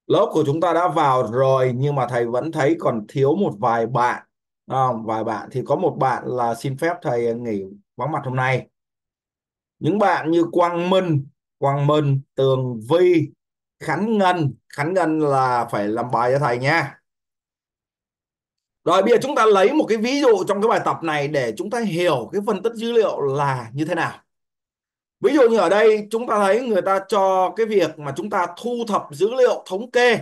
Lớp của chúng ta đã vào rồi nhưng mà thầy vẫn thấy còn thiếu một vài bạn. Vài bạn thì có một bạn là xin phép thầy nghỉ vắng mặt hôm nay. Những bạn như Quang Minh, Tường Vi, Khánh Ngân là phải làm bài cho thầy nha. Rồi bây giờ chúng ta lấy một cái ví dụ trong cái bài tập này để chúng ta hiểu cái phân tích dữ liệu là như thế nào. Ví dụ như ở đây chúng ta thấy người ta cho cái việc mà chúng ta thu thập dữ liệu thống kê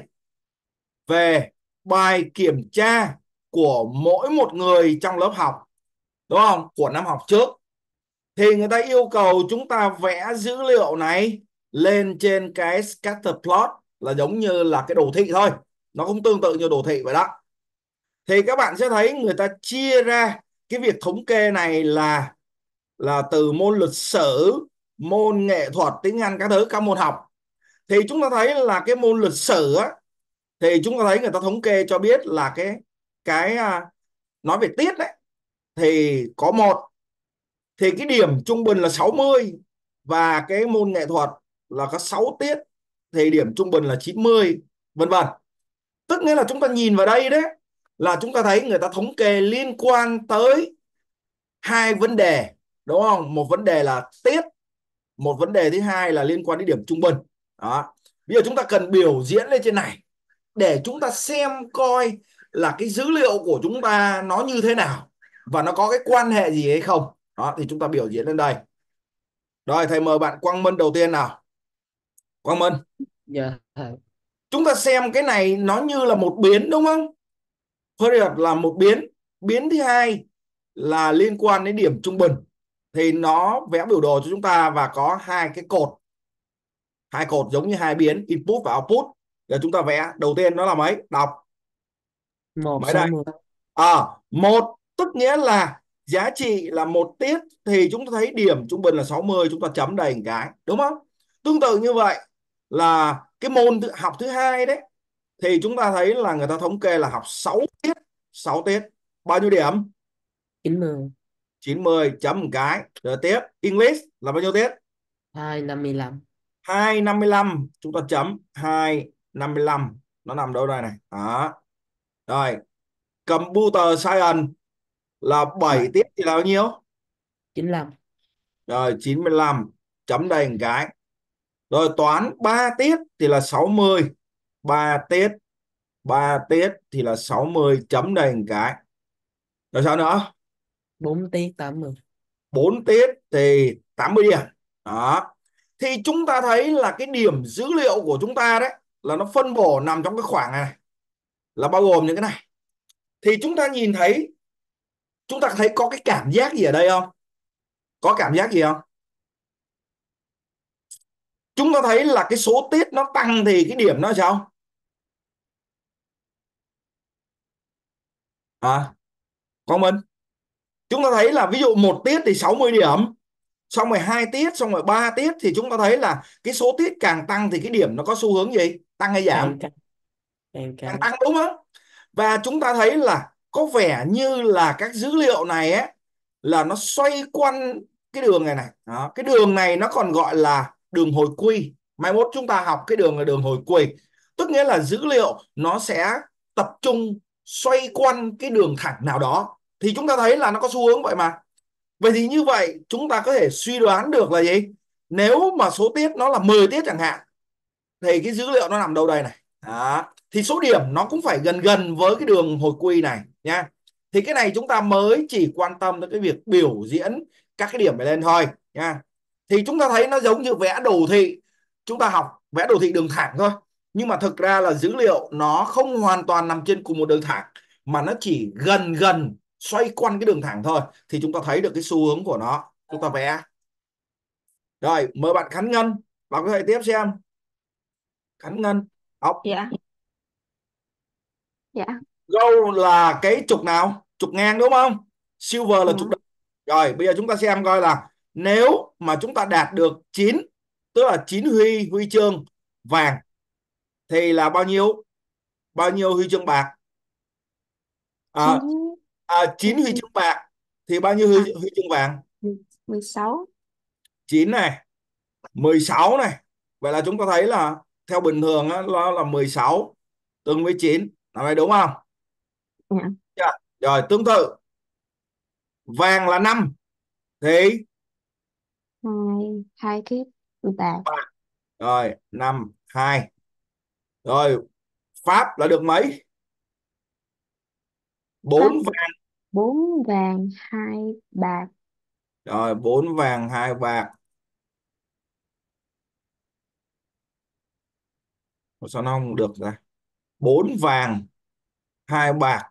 về bài kiểm tra của mỗi một người trong lớp học, đúng không? Của năm học trước. Thì người ta yêu cầu chúng ta vẽ dữ liệu này lên trên cái scatter plot, là giống như là cái đồ thị thôi. Nó cũng tương tự như đồ thị vậy đó. Thì các bạn sẽ thấy người ta chia ra cái việc thống kê này là từ môn lịch sử, môn nghệ thuật, tiếng Anh các thứ, các môn học. Thì chúng ta thấy là cái môn lịch sử á, thì chúng ta thấy người ta thống kê cho biết là cái nói về tiết đấy thì có một, thì cái điểm trung bình là 60, và cái môn nghệ thuật là có 6 tiết thì điểm trung bình là 90, vân vân. Tức nghĩa là chúng ta nhìn vào đây đấy, là chúng ta thấy người ta thống kê liên quan tới hai vấn đề, đúng không? Một vấn đề là tiết, một vấn đề thứ hai là liên quan đến điểm trung bình. Đó, bây giờ chúng ta cần biểu diễn lên trên này để chúng ta xem coi là cái dữ liệu của chúng ta nó như thế nào và nó có cái quan hệ gì hay không. Đó, thì chúng ta biểu diễn lên đây. Rồi thầy mời bạn Quang Minh đầu tiên nào. Quang Minh, Dạ thầy. chúng ta xem cái này nó như là một biến, đúng không? Period là một biến. Biến thứ hai là liên quan đến điểm trung bình. Thì nó vẽ biểu đồ cho chúng ta và có hai cột giống như hai biến input và output. Giờ chúng ta vẽ đầu tiên nó là mấy? Đọc một mấy sáu đây? mươi Một, tức nghĩa là giá trị là một tiết, thì chúng ta thấy điểm trung bình là 60, chúng ta chấm đầy một cái, đúng không? Tương tự như vậy là cái môn học thứ hai đấy, thì chúng ta thấy là người ta thống kê là học 6 tiết. 6 tiết bao nhiêu điểm? 90 90, chấm một cái. Rồi tiếp English là bao nhiêu tiết? 255. 255, chúng ta chấm 255. Nó nằm đâu đây này? Đó. Rồi Computer Science là 7 7 tiết thì là bao nhiêu? 95. Rồi 95, chấm đầy một cái. Rồi toán 3 tiết thì là 60. 3 tiết, 3 tiết thì là 60, chấm đầy một cái. Rồi sao nữa? 4 tiết 80. 4 tiết thì 80 điểm. Đó. Thì chúng ta thấy là cái điểm dữ liệu của chúng ta đấy là nó phân bổ nằm trong cái khoảng này, là bao gồm những cái này. Thì chúng ta nhìn thấy, chúng ta thấy có cái cảm giác gì ở đây không? Có cảm giác gì không? Chúng ta thấy là cái số tiết nó tăng thì cái điểm nó sao? Con Minh, chúng ta thấy là ví dụ một tiết thì 60 điểm, xong rồi 2 tiết, xong rồi 3 tiết, thì chúng ta thấy là cái số tiết càng tăng thì cái điểm nó có xu hướng gì? Tăng hay giảm? Càng cao. Càng Càng cao. tăng, đúng không? Và chúng ta thấy là có vẻ như là các dữ liệu này ấy, là nó xoay quanh cái đường này này. Đó, cái đường này nó còn gọi là đường hồi quy. Mai mốt chúng ta học cái đường là đường hồi quy. Tức nghĩa là dữ liệu nó sẽ tập trung xoay quanh cái đường thẳng nào đó. Thì chúng ta thấy là nó có xu hướng vậy mà. Vậy thì như vậy chúng ta có thể suy đoán được là gì? Nếu mà số tiết nó là 10 tiết chẳng hạn, thì cái dữ liệu nó nằm đâu đây này. Đó. Thì số điểm nó cũng phải gần gần với cái đường hồi quy này nha. Thì cái này chúng ta mới chỉ quan tâm đến cái việc biểu diễn các cái điểm này lên thôi nha. Thì chúng ta thấy nó giống như vẽ đồ thị. Chúng ta học vẽ đồ thị đường thẳng thôi. Nhưng mà thực ra là dữ liệu nó không hoàn toàn nằm trên cùng một đường thẳng, mà nó chỉ gần gần xoay quanh cái đường thẳng thôi. Thì chúng ta thấy được cái xu hướng của nó. Chúng ta vẽ. Rồi mời bạn Khánh Ngân, bạn có thể tiếp xem. Khánh Ngân học. Dạ, dạ, Gold là cái trục nào? Trục ngang đúng không? Silver là trục dạ. đất. Rồi bây giờ chúng ta xem coi là nếu mà chúng ta đạt được 9, tức là 9 huy chương vàng, thì là bao nhiêu? Bao nhiêu huy chương bạc? Chín, à, 9 huy chín, chương bạc thì bao nhiêu à, huy chương vàng? 16. 9 này, 16 này. Vậy là chúng ta thấy là theo bình thường á, nó là 16 tương với 9. Nào đây đúng không? Dạ. Dạ. Rồi tương tự vàng là 5 thì hai hai cái bạc. rồi 5 2. Rồi Pháp là được mấy? Pháp 4 vàng. 4 vàng 2 bạc. Rồi 4 vàng 2 bạc. Ủa, sao nó không được ra? 4 vàng 2 bạc.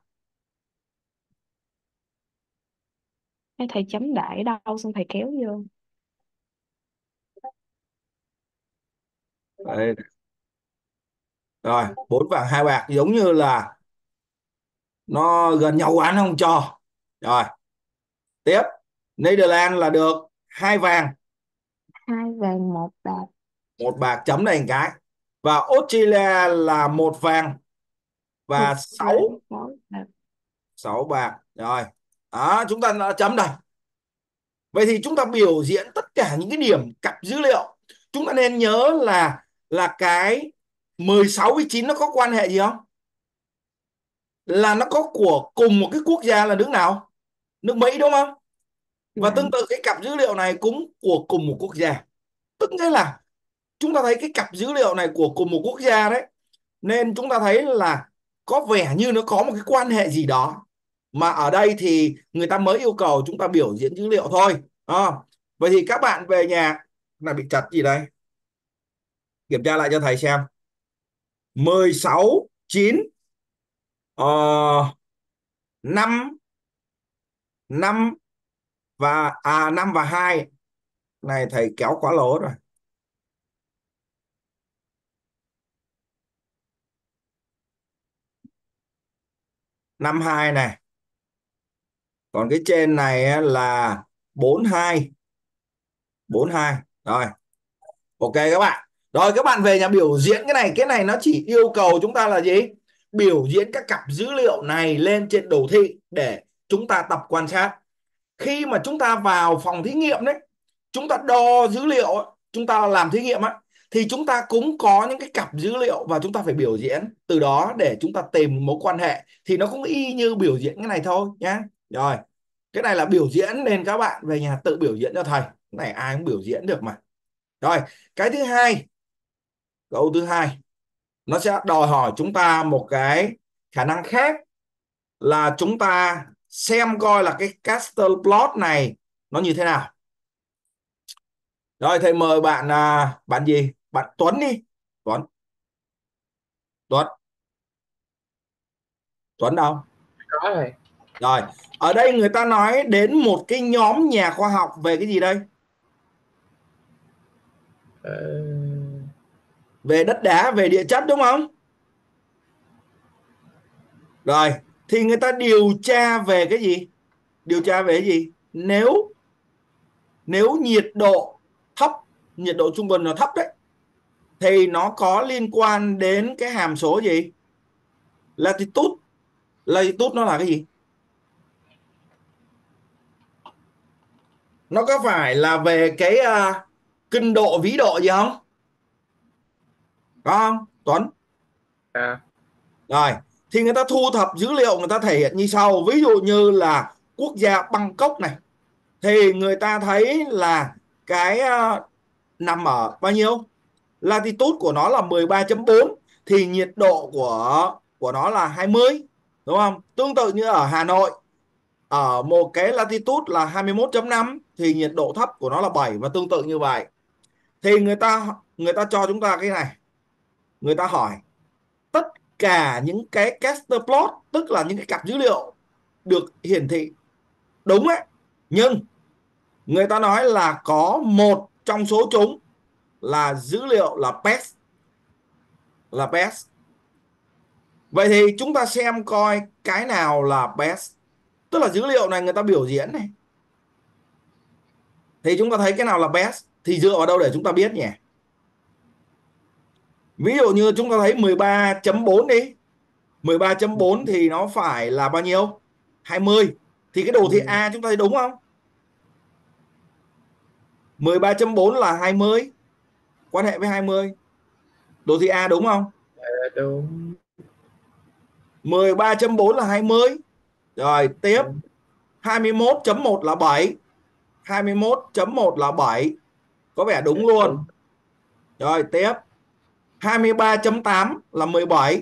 Hay thầy chấm đại đâu xong thầy kéo vô. Đây. Rồi 4 vàng 2 bạc giống như là nó gần nhau quá nó không cho. Rồi tiếp, Netherlands là được 2 vàng 2 vàng 1 bạc. 1 bạc, chấm này một cái. Và Australia là 1 vàng Một và vàng 6 6 bạc. 6 bạc. Rồi đó, chúng ta đã chấm đây. Vậy thì chúng ta biểu diễn tất cả những cái điểm cặp dữ liệu. Chúng ta nên nhớ là cái 16 với 9 nó có quan hệ gì không? Là nó có của cùng một cái quốc gia là nước nào? Nước Mỹ đúng không? Và Dạ. tương tự cái cặp dữ liệu này cũng của cùng một quốc gia. Tức nghĩa là chúng ta thấy cái cặp dữ liệu này của cùng một quốc gia đấy. Nên chúng ta thấy là có vẻ như nó có một cái quan hệ gì đó. Mà ở đây thì người ta mới yêu cầu chúng ta biểu diễn dữ liệu thôi. À, vậy thì các bạn về nhà là bị chặt gì đây? Kiểm tra lại cho thầy xem. 16 9 5 5 và 5 và 2 này thầy kéo quá lố rồi. 5 2 này. Còn cái trên này á là 4 2. 4 2. Rồi. Ok các bạn. Rồi các bạn về nhà biểu diễn cái này nó chỉ yêu cầu chúng ta là gì? Biểu diễn các cặp dữ liệu này lên trên đồ thị để chúng ta tập quan sát. Khi mà chúng ta vào phòng thí nghiệm đấy, chúng ta đo dữ liệu, chúng ta làm thí nghiệm á, thì chúng ta cũng có những cái cặp dữ liệu và chúng ta phải biểu diễn từ đó để chúng ta tìm mối quan hệ, thì nó cũng y như biểu diễn cái này thôi nhá. Rồi cái này là biểu diễn nên các bạn về nhà tự biểu diễn cho thầy, cái này ai cũng biểu diễn được mà. Rồi cái thứ hai, câu thứ hai nó sẽ đòi hỏi chúng ta một cái khả năng khác, là chúng ta xem coi là cái castle plot này nó như thế nào. Rồi thầy mời bạn, bạn gì? Bạn Tuấn đi. Tuấn. Tuấn. Tuấn đâu? Có rồi. Rồi, ở đây người ta nói đến một cái nhóm nhà khoa học về cái gì đây? Ờ, Về đất đá, về địa chất đúng không? Rồi, thì người ta điều tra về cái gì? Điều tra về cái gì? Nếu nhiệt độ thấp, nhiệt độ trung bình là thấp đấy, thì nó có liên quan đến cái hàm số gì? Latitude. Latitude nó là cái gì? Nó có phải là về cái kinh độ vĩ độ gì không? Có không Tuấn? à, Rồi thì người ta thu thập dữ liệu, người ta thể hiện như sau. Ví dụ như là quốc gia Bangkok này, thì người ta thấy là cái nằm ở bao nhiêu? Latitude của nó là 13,4, thì nhiệt độ của nó là 20, đúng không? Tương tự như ở Hà Nội, ở một cái latitude là 21,5 thì nhiệt độ thấp của nó là 7, và tương tự như vậy. Thì người ta cho chúng ta cái này, người ta hỏi tất cả những cái caster plot, tức là những cái cặp dữ liệu được hiển thị đúng ấy, nhưng người ta nói là có một trong số chúng là dữ liệu là best, là best. Vậy thì chúng ta xem coi cái nào là best, tức là dữ liệu này người ta biểu diễn này, thì chúng ta thấy cái nào là best thì dựa vào đâu để chúng ta biết nhỉ? Ví dụ như chúng ta thấy 13,4 đi, 13,4 thì nó phải là bao nhiêu? 20. Thì cái đồ thị A chúng ta thấy đúng không? 13,4 là 20, quan hệ với 20. Đồ thị A đúng không? Đúng. 13.4 là 20. Rồi tiếp, Đúng. 21.1 là 7. 21.1 là 7. Có vẻ đúng luôn. Đúng. Rồi tiếp, 23.8 là 17.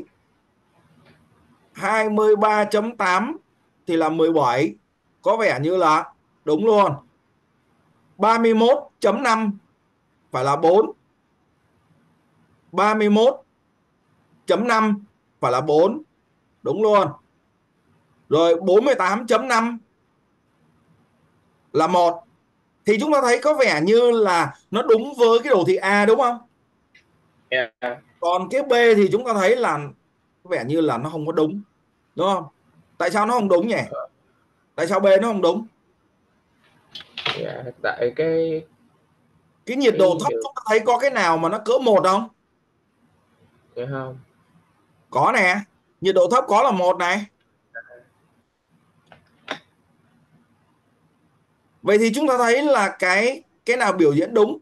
23.8 thì là 17. Có vẻ như là đúng luôn. 31.5 phải là 4. 31.5 phải là 4. Đúng luôn. Rồi 48.5 là 1. Thì chúng ta thấy có vẻ như là nó đúng với cái đồ thị A đúng không? Yeah. Còn cái B thì chúng ta thấy là có vẻ như là nó không có đúng. Đúng không? Tại sao nó không đúng nhỉ? Tại sao B nó không đúng? Yeah. Tại cái Cái nhiệt độ cái thấp điều chúng ta thấy có cái nào mà nó cỡ 1 không? hiểu không? Có nè. Nhiệt độ thấp có là 1 này. Vậy thì chúng ta thấy là cái nào biểu diễn đúng?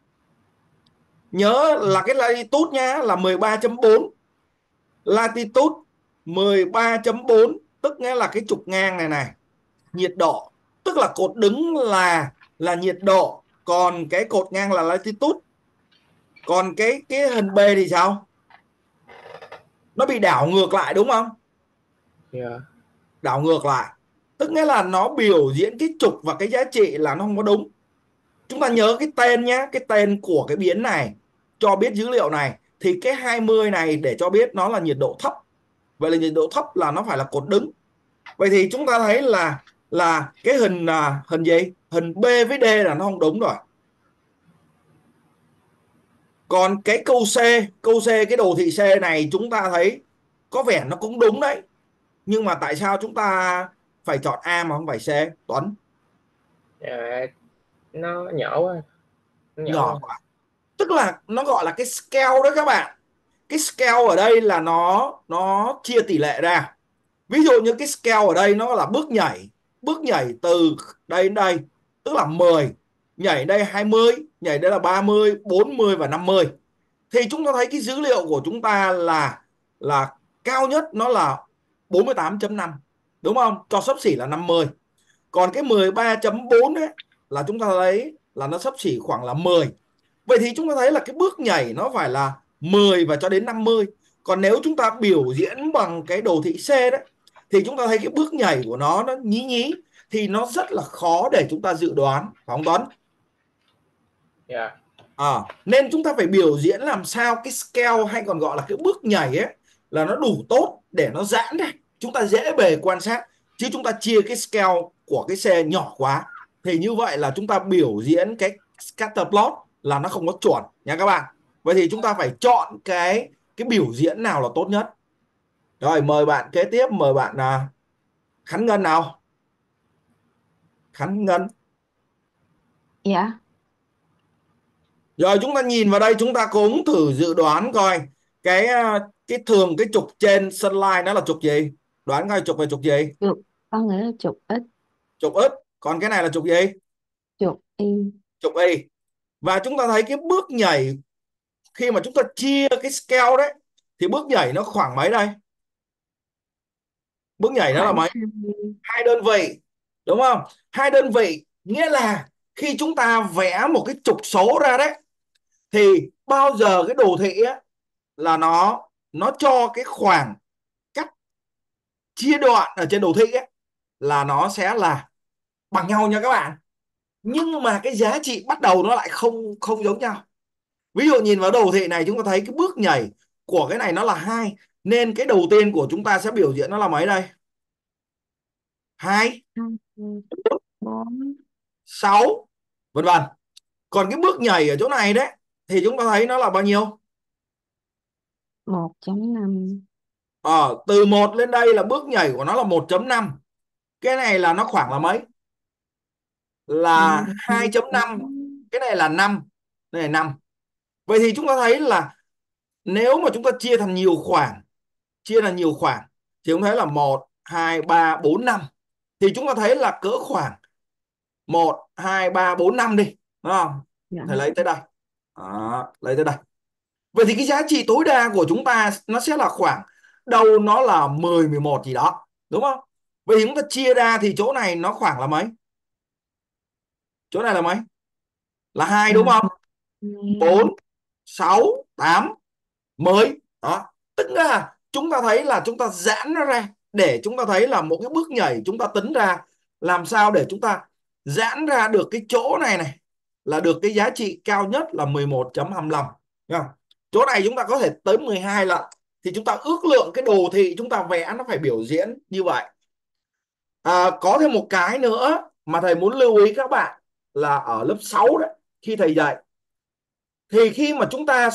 Nhớ là cái latitude nhá là 13.4. Latitude 13.4 tức nghĩa là cái trục ngang này này. Nhiệt độ tức là cột đứng là nhiệt độ, còn cái cột ngang là latitude. Còn cái hình B thì sao? Nó bị đảo ngược lại đúng không? Yeah. Đảo ngược lại tức nghĩa là nó biểu diễn cái trục và cái giá trị là nó không có đúng. Chúng ta nhớ cái tên nhé, cái tên của cái biến này cho biết dữ liệu này. Thì cái 20 này để cho biết nó là nhiệt độ thấp. Vậy là nhiệt độ thấp là nó phải là cột đứng. Vậy thì chúng ta thấy là cái hình gì? Hình B với D là nó không đúng rồi. Còn cái câu C cái đồ thị C này chúng ta thấy có vẻ nó cũng đúng đấy. Nhưng mà tại sao chúng ta phải chọn A mà không phải C, Tuấn? Yeah. Nó nhỏ quá, nó nhỏ Nhỏ quá. quá. Tức là nó gọi là cái scale đó các bạn. Cái scale ở đây là nó chia tỷ lệ ra. Ví dụ như cái scale ở đây nó là bước nhảy từ đây đến đây, tức là 10, nhảy đây 20, nhảy đây là 30, 40 và 50. Thì chúng ta thấy cái dữ liệu của chúng ta là cao nhất nó là 48.5, đúng không? Cho xấp xỉ là 50. Còn cái 13.4 ấy là chúng ta thấy là nó xấp xỉ khoảng là 10. Vậy thì chúng ta thấy là cái bước nhảy nó phải là 10 và cho đến 50. Còn nếu chúng ta biểu diễn bằng cái đồ thị C đấy thì chúng ta thấy cái bước nhảy của nó nhí nhí, thì nó rất là khó để chúng ta dự đoán, phải không Tuấn? Yeah. Nên chúng ta phải biểu diễn làm sao cái scale hay còn gọi là cái bước nhảy ấy là nó đủ tốt để nó giãn ra, chúng ta dễ bề quan sát. Chứ chúng ta chia cái scale của cái xe nhỏ quá thì như vậy là chúng ta biểu diễn cái scatter plot là nó không có chuẩn nha các bạn. Vậy thì chúng ta phải chọn cái biểu diễn nào là tốt nhất. Rồi mời bạn kế tiếp, mời bạn Khánh Ngân nào. Khánh Ngân. Dạ. Rồi chúng ta nhìn vào đây, chúng ta cũng thử dự đoán coi cái thường cái trục trên sunlight nó là trục gì? Đoán coi trục này trục gì? Trục, con nghĩ là trục X. Trục X. Còn cái này là trục gì? Trục Y. Trục Y. Và chúng ta thấy cái bước nhảy khi mà chúng ta chia cái scale đấy thì bước nhảy nó khoảng mấy đây? Bước nhảy nó là Khoảng mấy? 20. 2 đơn vị, đúng không? 2 đơn vị nghĩa là khi chúng ta vẽ một cái trục số ra đấy thì bao giờ cái đồ thị ấy, là nó cho cái khoảng cách chia đoạn ở trên đồ thị ấy, là nó sẽ là bằng nhau nha các bạn. Nhưng mà cái giá trị bắt đầu nó lại không không giống nhau. Ví dụ nhìn vào đồ thị này chúng ta thấy cái bước nhảy của cái này nó là 2, nên cái đầu tiên của chúng ta sẽ biểu diễn nó là mấy đây? 2, 4. 6, vân vân. Còn cái bước nhảy ở chỗ này đấy thì chúng ta thấy nó là bao nhiêu? 1.5. Từ 1 lên đây là bước nhảy của nó là 1.5. Cái này là nó khoảng là mấy? Là 2.5. Cái này là 5. Đây là 5. Vậy thì chúng ta thấy là nếu mà chúng ta chia thành nhiều khoảng, thì chúng thấy là 1 2 3 4 5, thì chúng ta thấy là cỡ khoảng 1 2 3 4 5 đi, đúng không? Dạ. Thầy lấy tới đây. Lấy tới đây. Vậy thì cái giá trị tối đa của chúng ta nó sẽ là khoảng đâu nó là 10, 11 gì đó, đúng không? Vậy thì chúng ta chia ra thì chỗ này nó khoảng là mấy? Chỗ này là mấy? Là 2 đúng À, không? 4, 6, 8, 10. Đó. Tức là chúng ta thấy là chúng ta giãn nó ra để chúng ta thấy là một cái bước nhảy chúng ta tính ra làm sao để chúng ta giãn ra được cái chỗ này này là được cái giá trị cao nhất là 11.25. Đúng không? Chỗ này chúng ta có thể tới 12 lần thì chúng ta ước lượng cái đồ thị chúng ta vẽ nó phải biểu diễn như vậy. Có thêm một cái nữa mà thầy muốn lưu ý các bạn là ở lớp 6 đấy, khi thầy dạy thì khi mà chúng ta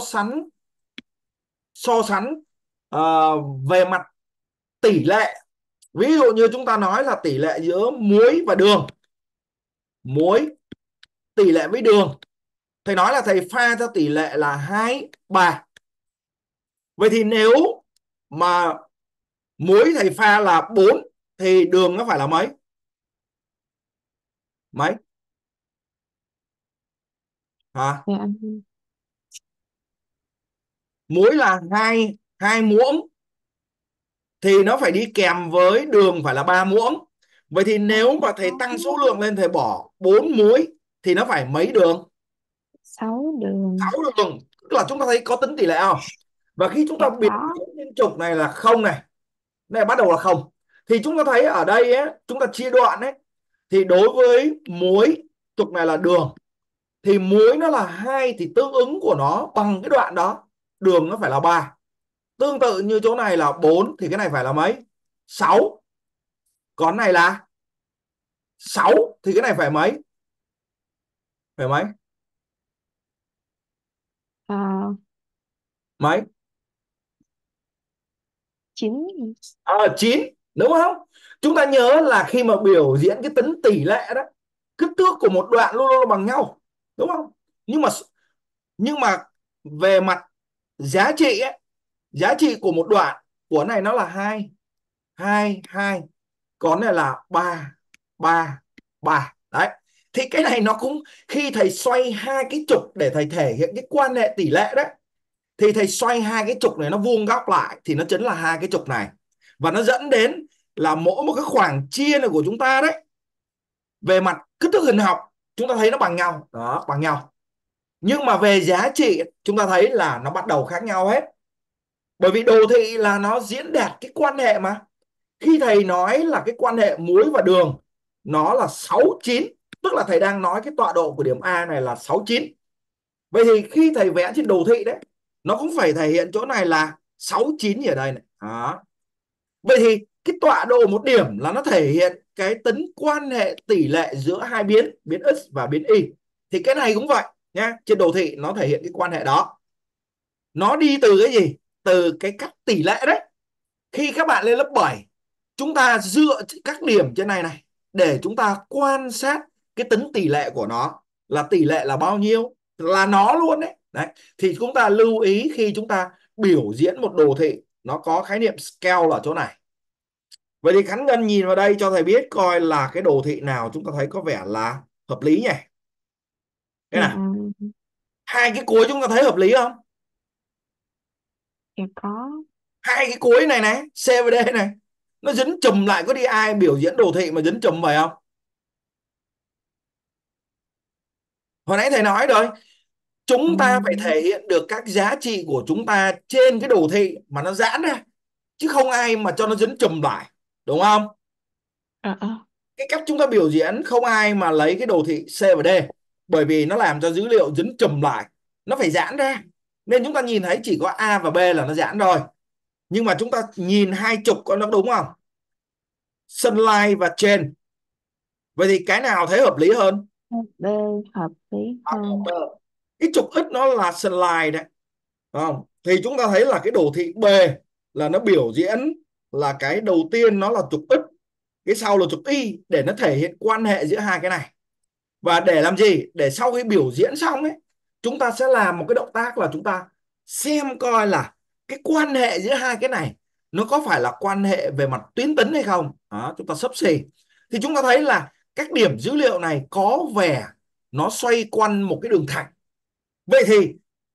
so sánh về mặt tỷ lệ, ví dụ như chúng ta nói là tỷ lệ giữa muối và đường, muối tỷ lệ với đường, thầy nói là thầy pha theo tỷ lệ là 2:3. Vậy thì nếu mà muối thầy pha là 4 thì đường nó phải là mấy? Mấy hả? dạ, Muối là 2 muỗng thì nó phải đi kèm với đường phải là 3 muỗng. Vậy thì nếu mà thầy tăng số lượng lên, thầy bỏ 4 muối thì nó phải mấy đường? 6 đường. 6 đường. Tức là chúng ta thấy có tính tỷ lệ không? Và khi chúng Dạ ta biểu có. diễn trên trục này là không này, này bắt đầu là không, thì chúng ta thấy ở đây ấy, chúng ta chia đoạn ấy, thì đối với muối, trục này là đường, thì muối nó là 2 thì tương ứng của nó bằng cái đoạn đó, đường nó phải là 3. Tương tự như chỗ này là 4 thì cái này phải là mấy? 6. Còn này là 6 thì cái này phải mấy? Phải mấy? À, Mấy? 9. 9 đúng không? Chúng ta nhớ là khi mà biểu diễn cái tính tỷ lệ đó, kích thước của một đoạn luôn luôn bằng nhau, đúng không? Nhưng mà về mặt giá trị ấy, giá trị của một đoạn của này nó là 2, 2, 2, còn này là 3, 3, 3 đấy. Thì cái này nó cũng, khi thầy xoay hai cái trục để thầy thể hiện cái quan hệ tỷ lệ đấy, thì thầy xoay hai cái trục này nó vuông góc lại thì nó chính là hai cái trục này, và nó dẫn đến là mỗi một cái khoảng chia này của chúng ta đấy, về mặt kích thước hình học chúng ta thấy nó bằng nhau đó, bằng nhau, nhưng mà về giá trị chúng ta thấy là nó bắt đầu khác nhau hết. Bởi vì đồ thị là nó diễn đạt cái quan hệ mà. Khi thầy nói là cái quan hệ muối và đường nó là 6:9, tức là thầy đang nói cái tọa độ của điểm A này là 6:9. Vậy thì khi thầy vẽ trên đồ thị đấy, nó cũng phải thể hiện chỗ này là 6:9 ở đây này đó. Vậy thì cái tọa độ một điểm là nó thể hiện cái tính quan hệ tỷ lệ giữa hai biến, biến x và biến y. Thì cái này cũng vậy nhá, trên đồ thị nó thể hiện cái quan hệ đó. Nó đi từ cái gì? Từ cái cách tỷ lệ đấy. Khi các bạn lên lớp 7, chúng ta dựa các điểm trên này này để chúng ta quan sát cái tính tỷ lệ của nó, là tỷ lệ là bao nhiêu, là nó luôn đấy. Đấy thì chúng ta lưu ý khi chúng ta biểu diễn một đồ thị, nó có khái niệm scale ở chỗ này. Vậy thì Khánh Ngân nhìn vào đây cho thầy biết coi là cái đồ thị nào chúng ta thấy có vẻ là hợp lý nhỉ. Thế Dạ, nào, hai cái cuối chúng ta thấy hợp lý không? dạ có. Hai cái cuối này này, C và D này, nó dính chùm lại, có đi ai biểu diễn đồ thị mà dính chùm vậy không? Hồi nãy thầy nói rồi, chúng ta phải thể hiện được các giá trị của chúng ta trên cái đồ thị mà nó giãn ra, chứ không ai mà cho nó dính chùm lại, đúng không? À, Cái cách chúng ta biểu diễn không ai mà lấy cái đồ thị C và D, bởi vì nó làm cho dữ liệu dính chùm lại, nó phải giãn ra, nên chúng ta nhìn thấy chỉ có A và B là nó giãn rồi. Nhưng mà chúng ta nhìn hai trục có nó đúng không? Sunlight và Chain. Vậy thì cái nào thấy hợp lý hơn? B hợp lý hơn. Cái trục X nó là Sunlight đấy, không? Thì chúng ta thấy là cái đồ thị B là nó biểu diễn là cái đầu tiên nó là trục X, cái sau là trục Y, để nó thể hiện quan hệ giữa hai cái này. Và để làm gì? Để sau khi biểu diễn xong ấy, chúng ta sẽ làm một cái động tác là chúng ta xem coi là cái quan hệ giữa hai cái này nó có phải là quan hệ về mặt tuyến tính hay không đó, chúng ta xấp xỉ. Thì chúng ta thấy là các điểm dữ liệu này có vẻ nó xoay quanh một cái đường thẳng. Vậy thì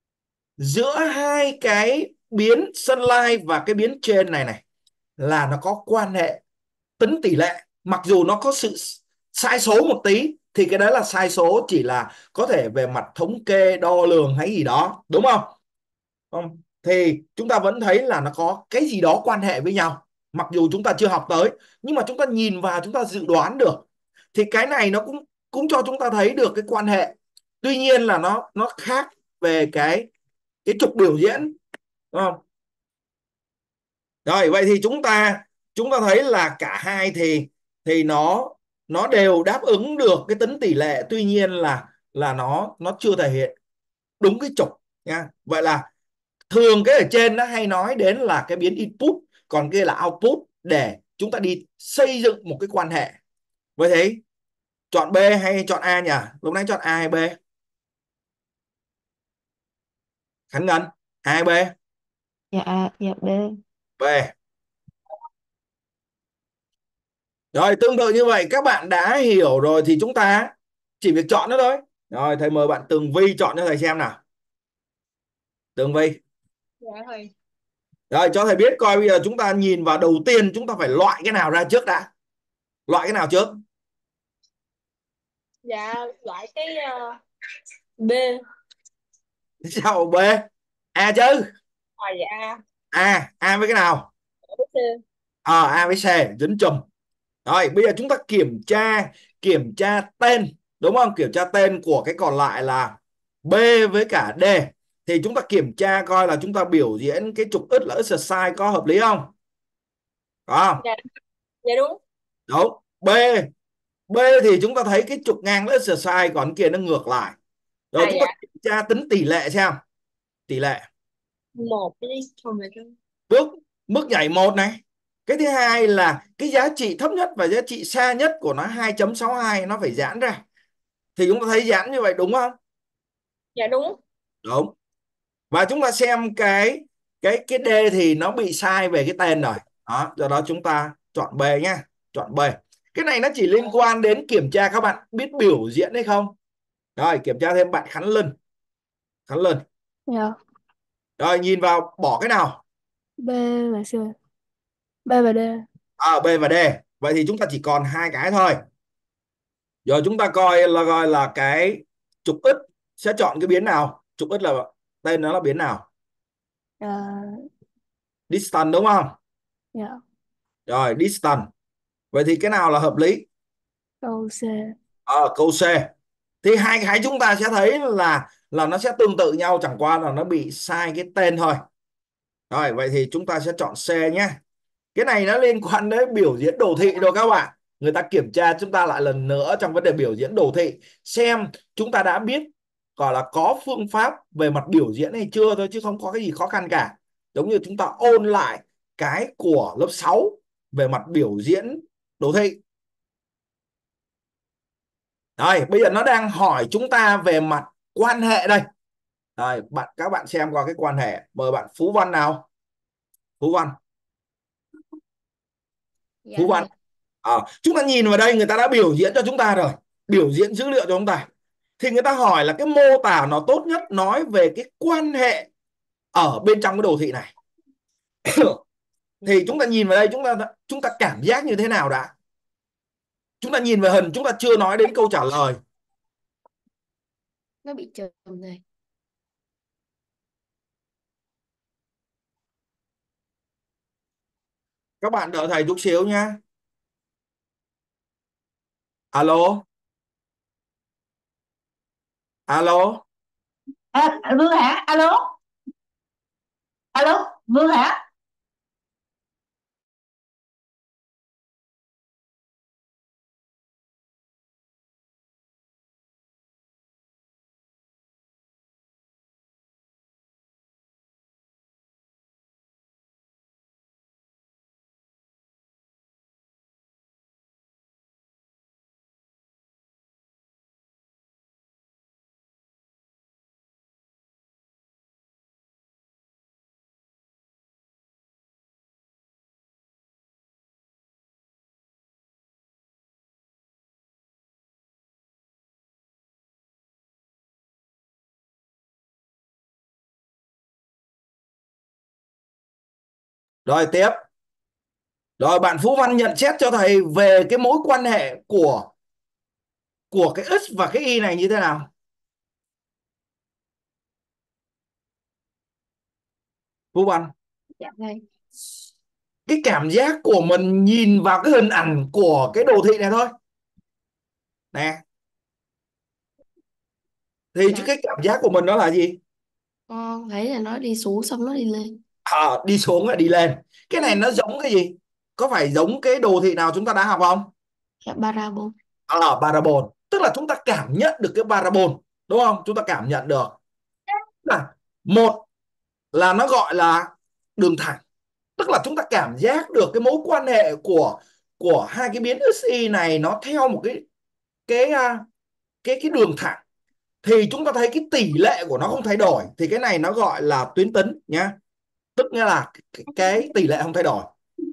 giữa hai cái biến sunlight và cái biến trên này này là nó có quan hệ tính tỷ lệ, mặc dù nó có sự sai số một tí thì cái đấy là sai số, chỉ là có thể về mặt thống kê đo lường hay gì đó, đúng không? Không thì chúng ta vẫn thấy là nó có cái gì đó quan hệ với nhau, mặc dù chúng ta chưa học tới, nhưng mà chúng ta nhìn vào chúng ta dự đoán được, thì cái này nó cũng cũng cho chúng ta thấy được cái quan hệ. Tuy nhiên là nó khác về cái trục biểu diễn, đúng không? Rồi vậy thì chúng ta thấy là cả hai thì nó đều đáp ứng được cái tính tỷ lệ, tuy nhiên là nó chưa thể hiện đúng cái trục nha. Vậy là thường cái ở trên nó hay nói đến là cái biến input, còn kia là output, để chúng ta đi xây dựng một cái quan hệ. Vậy thì chọn B hay chọn A nhỉ? Lúc nãy chọn A hay B? Khánh Ngân, A hay B? Dạ B. B. Rồi tương tự như vậy các bạn đã hiểu rồi thì chúng ta chỉ việc chọn nó thôi. Rồi thầy mời bạn Tường Vi chọn cho thầy xem nào. Tường Vi. Dạ thầy. Rồi cho thầy biết coi bây giờ chúng ta nhìn vào đầu tiên chúng ta phải loại cái nào ra trước đã. Loại cái nào trước? Dạ loại cái B. Sao B? A chứ. Dạ A với cái nào? C. A với C dính chùm. Rồi bây giờ chúng ta kiểm tra tên, đúng không? Kiểm tra tên của cái còn lại là B với cả D, thì chúng ta kiểm tra coi là chúng ta biểu diễn cái trục x là exercise có hợp lý không? Có không? Dạ. Dạ đúng. Đúng. B thì chúng ta thấy cái trục ngang là exercise, còn kia nó ngược lại. Rồi chúng ta Dạ kiểm tra tính tỷ lệ xem. Tỷ lệ một đi không phải cái. bước mức nhảy một này. Cái thứ hai là cái giá trị thấp nhất và giá trị xa nhất của nó 2.62, nó phải giãn ra, thì chúng ta thấy giãn như vậy đúng không? Dạ đúng. Đúng. Và chúng ta xem cái D thì nó bị sai về cái tên rồi đó, do đó chúng ta chọn B nhá. Chọn B. Cái này nó chỉ liên quan đến kiểm tra các bạn biết biểu diễn hay không. Rồi kiểm tra thêm bạn Khánh Linh. Khánh Linh. Dạ. Rồi nhìn vào bỏ cái nào? B và C. B và D. B và D. Vậy thì chúng ta chỉ còn hai cái thôi. Rồi chúng ta coi là cái trục x sẽ chọn cái biến nào? Trục x là tên nó là biến nào? Dạ. Distance đúng không? Dạ. Rồi distance. Vậy thì cái nào là hợp lý? Câu C. Câu C. Thì hai cái chúng ta sẽ thấy là nó sẽ tương tự nhau, chẳng qua là nó bị sai cái tên thôi. Rồi vậy thì chúng ta sẽ chọn C nhé. Cái này nó liên quan đến biểu diễn đồ thị rồi các bạn. Người ta kiểm tra chúng ta lại lần nữa trong vấn đề biểu diễn đồ thị, xem chúng ta đã biết gọi là có phương pháp về mặt biểu diễn hay chưa thôi, chứ không có cái gì khó khăn cả. Giống như chúng ta ôn lại cái của lớp 6 về mặt biểu diễn đồ thị. Rồi bây giờ nó đang hỏi chúng ta về mặt quan hệ đây. Rồi các bạn xem qua cái quan hệ. Mời bạn Phú Văn nào. Phú Văn. Dạ Phú Văn. thầy. Chúng ta nhìn vào đây, người ta đã biểu diễn cho chúng ta rồi, biểu diễn dữ liệu cho chúng ta, thì người ta hỏi là cái mô tả nó tốt nhất nói về cái quan hệ ở bên trong cái đồ thị này. Thì chúng ta nhìn vào đây, chúng ta cảm giác như thế nào đã? Chúng ta nhìn vào hình, chúng ta chưa nói đến câu trả lời. Nó bị trùng này. Các bạn đợi thầy chút xíu nhá. Alo. Alo. Vương hả? Alo, alo, Vương hả? Rồi tiếp. Rồi bạn Phú Văn nhận xét cho thầy về cái mối quan hệ của cái x và cái y này như thế nào? Phú Văn, Dạ thầy. cái cảm giác của mình nhìn vào cái hình ảnh của cái đồ thị này thôi nè, thì chứ Dạ. cái cảm giác của mình nó là gì? Con thấy là nó đi xuống xong nó đi lên. Đi xuống là đi lên. Cái này nó giống cái gì? Có phải giống cái đồ thị nào chúng ta đã học không? Dạ parabol. Parabol. Tức là chúng ta cảm nhận được cái parabol, đúng không? Chúng ta cảm nhận được là một là nó gọi là đường thẳng, tức là chúng ta cảm giác được cái mối quan hệ của hai cái biến xy này nó theo một cái cái đường thẳng, thì chúng ta thấy cái tỷ lệ của nó không thay đổi, thì cái này nó gọi là tuyến tính nhá, tức nghĩa là cái tỷ lệ không thay đổi.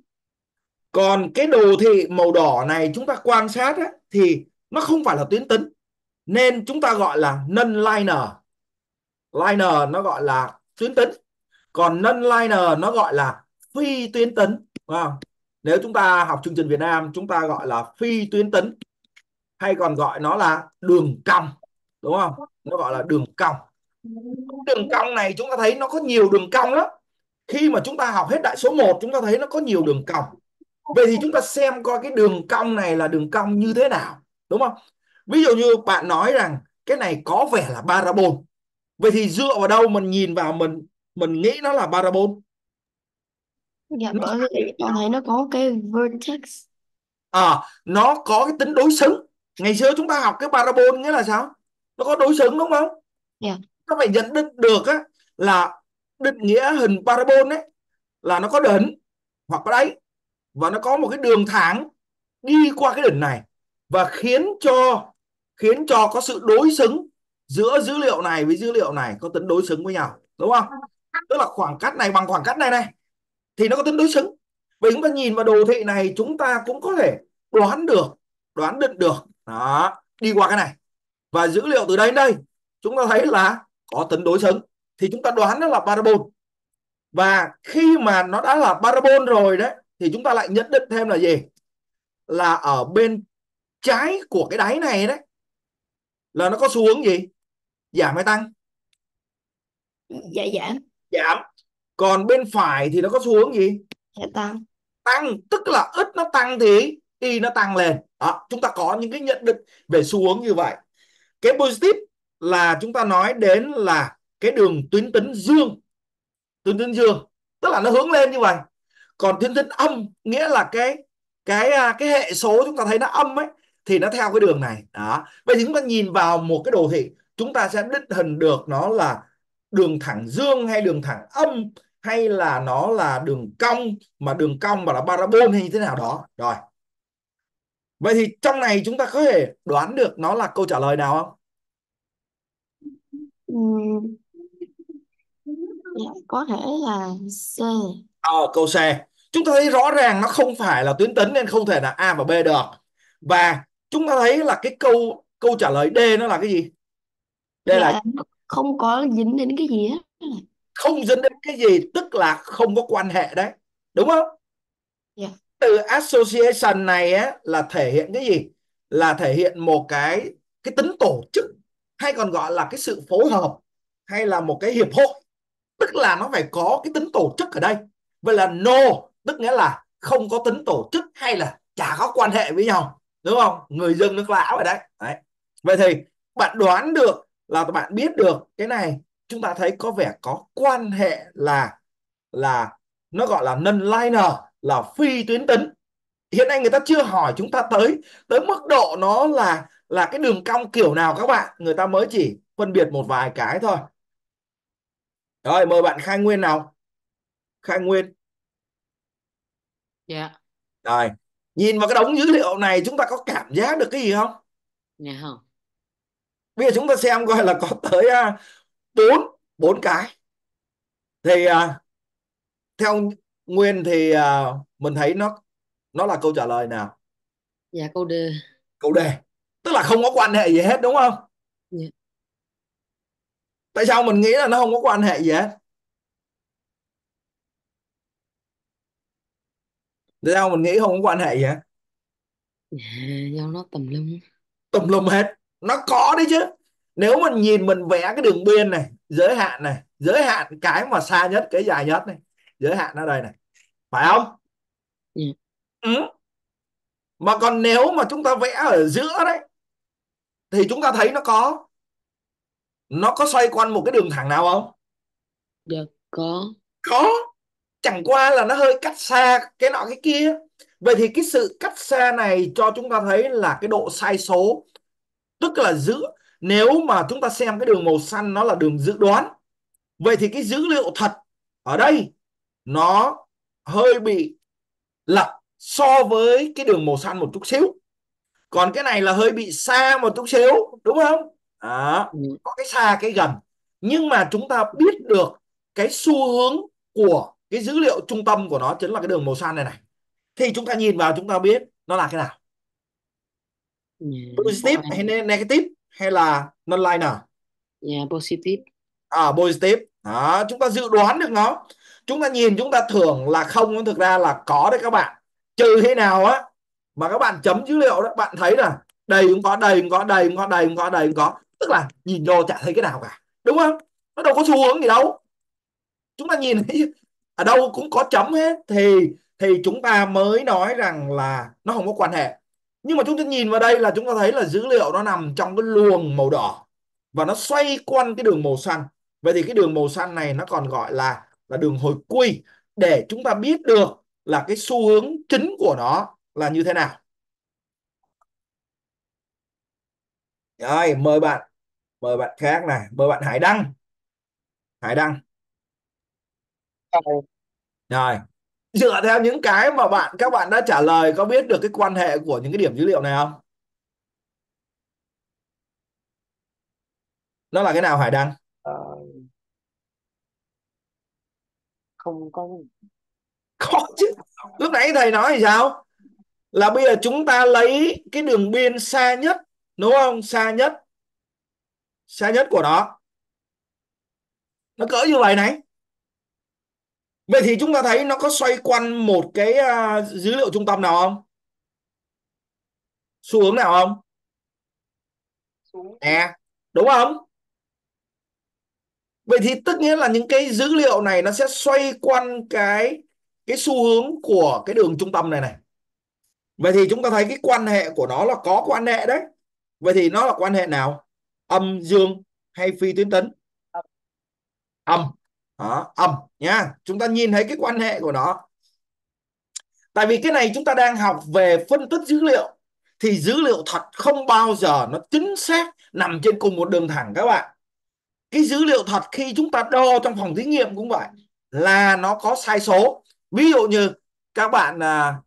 Còn cái đồ thị màu đỏ này chúng ta quan sát ấy, thì nó không phải là tuyến tính, nên chúng ta gọi là non-linear. Linear nó gọi là tuyến tính, còn non-linear nó gọi là phi tuyến tính, đúng không? Nếu chúng ta học chương trình Việt Nam chúng ta gọi là phi tuyến tính, hay còn gọi nó là đường cong, đúng không? Nó gọi là đường cong. Đường cong này chúng ta thấy nó có nhiều đường cong lắm. Khi mà chúng ta học hết đại số 1 chúng ta thấy nó có nhiều đường cong. Vậy thì chúng ta xem coi cái đường cong này là đường cong như thế nào, đúng không? Ví dụ như bạn nói rằng cái này có vẻ là parabol. Vậy thì dựa vào đâu mình nhìn vào mình nghĩ nó là parabol? Dạ bởi vì con thấy nó có cái vertex. Nó có cái tính đối xứng. Ngày xưa chúng ta học cái parabol nghĩa là sao? Nó có đối xứng đúng không? Dạ. Nó phải nhận định được á, là định nghĩa hình parabol ấy là nó có đỉnh hoặc có đáy, và nó có một cái đường thẳng đi qua cái đỉnh này, và khiến cho có sự đối xứng giữa dữ liệu này với dữ liệu này, có tính đối xứng với nhau, đúng không? Tức là khoảng cách này bằng khoảng cách này này thì nó có tính đối xứng. Vậy chúng ta nhìn vào đồ thị này chúng ta cũng có thể đoán được, đoán định được đó, đi qua cái này, và dữ liệu từ đây đến đây chúng ta thấy là có tính đối xứng, thì chúng ta đoán nó là parabol. Và khi mà nó đã là parabol rồi đấy, thì chúng ta lại nhận định thêm là gì? Là ở bên trái của cái đáy này đấy là nó có xu hướng gì? Giảm hay tăng? Dạ giảm. Giảm. Còn bên phải thì nó có xu hướng gì? Dạ tăng. Tăng, tức là ít nó tăng thì y nó tăng lên đó. Chúng ta có những cái nhận định về xu hướng như vậy. Cái positive là chúng ta nói đến là cái đường tuyến tính dương, tuyến tính dương tức là nó hướng lên như vậy. Còn tuyến tính âm nghĩa là cái hệ số chúng ta thấy nó âm ấy, thì nó theo cái đường này đó. Vậy thì chúng ta nhìn vào một cái đồ thị chúng ta sẽ định hình được nó là đường thẳng dương hay đường thẳng âm, hay là nó là đường cong, mà đường cong mà là parabol hay như thế nào đó. Rồi, vậy thì trong này chúng ta có thể đoán được nó là câu trả lời nào không? Ừm, dạ có thể là C. Câu C. Chúng ta thấy rõ ràng nó không phải là tuyến tính nên không thể là A và B được. Và chúng ta thấy là cái câu câu trả lời D nó là cái gì? Đây là Dạ không có dính đến cái gì hết. không dẫn đến cái gì, tức là không có quan hệ đấy, đúng không? Dạ. Từ association này á là thể hiện cái gì? Là thể hiện một cái tính tổ chức, hay còn gọi là cái sự phối hợp, hay là một cái hiệp hội, tức là nó phải có cái tính tổ chức ở đây. Vậy là no tức nghĩa là không có tính tổ chức hay là chả có quan hệ với nhau, đúng không? Người dân nước lã ở đấy. Đấy, vậy thì bạn đoán được là bạn biết được cái này, chúng ta thấy có vẻ có quan hệ là nó gọi là non-linear, là phi tuyến tính. Hiện nay người ta chưa hỏi chúng ta tới tới mức độ nó là cái đường cong kiểu nào các bạn, người ta mới chỉ phân biệt một vài cái thôi. Rồi mời bạn khai nguyên nào. Khai nguyên. Dạ. Rồi, nhìn vào cái đống dữ liệu này chúng ta có cảm giác được cái gì không? Dạ không. Bây giờ chúng ta xem coi là có tới bốn bốn cái. Thì theo Nguyên thì mình thấy nó là câu trả lời nào? Dạ câu D. Câu D. Tức là không có quan hệ gì hết đúng không? Dạ. Tại sao mình nghĩ là nó không có quan hệ gì hết? Tại sao mình nghĩ không có quan hệ gì hả? Do nó tùm lum. Tùm lum hết. Nó có đấy chứ. Nếu mình nhìn mình vẽ cái đường biên này, giới hạn cái mà xa nhất cái dài nhất này, giới hạn ở đây này, phải không? Dạ. Ừ. Mà còn nếu mà chúng ta vẽ ở giữa đấy thì chúng ta thấy nó có xoay quanh một cái đường thẳng nào không? Dạ có. Có. Chẳng qua là nó hơi cách xa cái nọ cái kia. Vậy thì cái sự cách xa này cho chúng ta thấy là cái độ sai số, tức là nếu mà chúng ta xem cái đường màu xanh nó là đường dự đoán, vậy thì cái dữ liệu thật ở đây nó hơi bị lệch so với cái đường màu xanh một chút xíu. Còn cái này là hơi bị xa một chút xíu, đúng không? Đó, Dạ. có cái xa cái gần. Nhưng mà chúng ta biết được cái xu hướng của cái dữ liệu trung tâm của nó chính là cái đường màu xanh này này. Thì chúng ta nhìn vào chúng ta biết nó là cái nào. Dạ. Positive hay negative hay là non-linear? Dạ positive. Positive. Đó, chúng ta dự đoán được nó. Chúng ta nhìn chúng ta tưởng là không, thực ra là có đấy các bạn. Trừ khi nào á mà các bạn chấm dữ liệu đó, bạn thấy là đầy cũng có, đầy cũng có, đầy cũng có, đầy cũng có, đầy cũng có, tức là nhìn vô chả thấy cái nào cả, đúng không? Nó đâu có xu hướng gì đâu. Chúng ta nhìn thấy ở đâu cũng có chấm hết thì chúng ta mới nói rằng là nó không có quan hệ. Nhưng mà chúng ta nhìn vào đây là chúng ta thấy là dữ liệu nó nằm trong cái luồng màu đỏ và nó xoay quanh cái đường màu xanh. Vậy thì cái đường màu xanh này nó còn gọi là đường hồi quy, để chúng ta biết được là cái xu hướng chính của nó là như thế nào. Rồi, mời bạn khác này, mời bạn Hải Đăng. Hải Đăng. Rồi, dựa theo những cái mà các bạn đã trả lời, có biết được cái quan hệ của những cái điểm dữ liệu này không? Nó là cái nào Hải Đăng? Ờ, không có. Có chứ. Lúc nãy thầy nói thì sao? Là bây giờ chúng ta lấy cái đường biên xa nhất, đúng không? Xa nhất của nó cỡ như vậy này. Vậy thì chúng ta thấy nó có xoay quanh một cái dữ liệu trung tâm nào không? Xu hướng nào không? Xuống. Đúng không? Vậy thì tất nhiên là những cái dữ liệu này nó sẽ xoay quanh cái xu hướng của cái đường trung tâm này này. Vậy thì chúng ta thấy cái quan hệ của nó là có quan hệ đấy. Vậy thì nó là quan hệ nào? Âm dương hay phi tuyến tính? Âm. Đó, âm nha. Chúng ta nhìn thấy cái quan hệ của nó. Tại vì cái này chúng ta đang học về phân tích dữ liệu, thì dữ liệu thật không bao giờ nó chính xác nằm trên cùng một đường thẳng các bạn. Cái dữ liệu thật khi chúng ta đo trong phòng thí nghiệm cũng vậy, là nó có sai số. Ví dụ như các bạn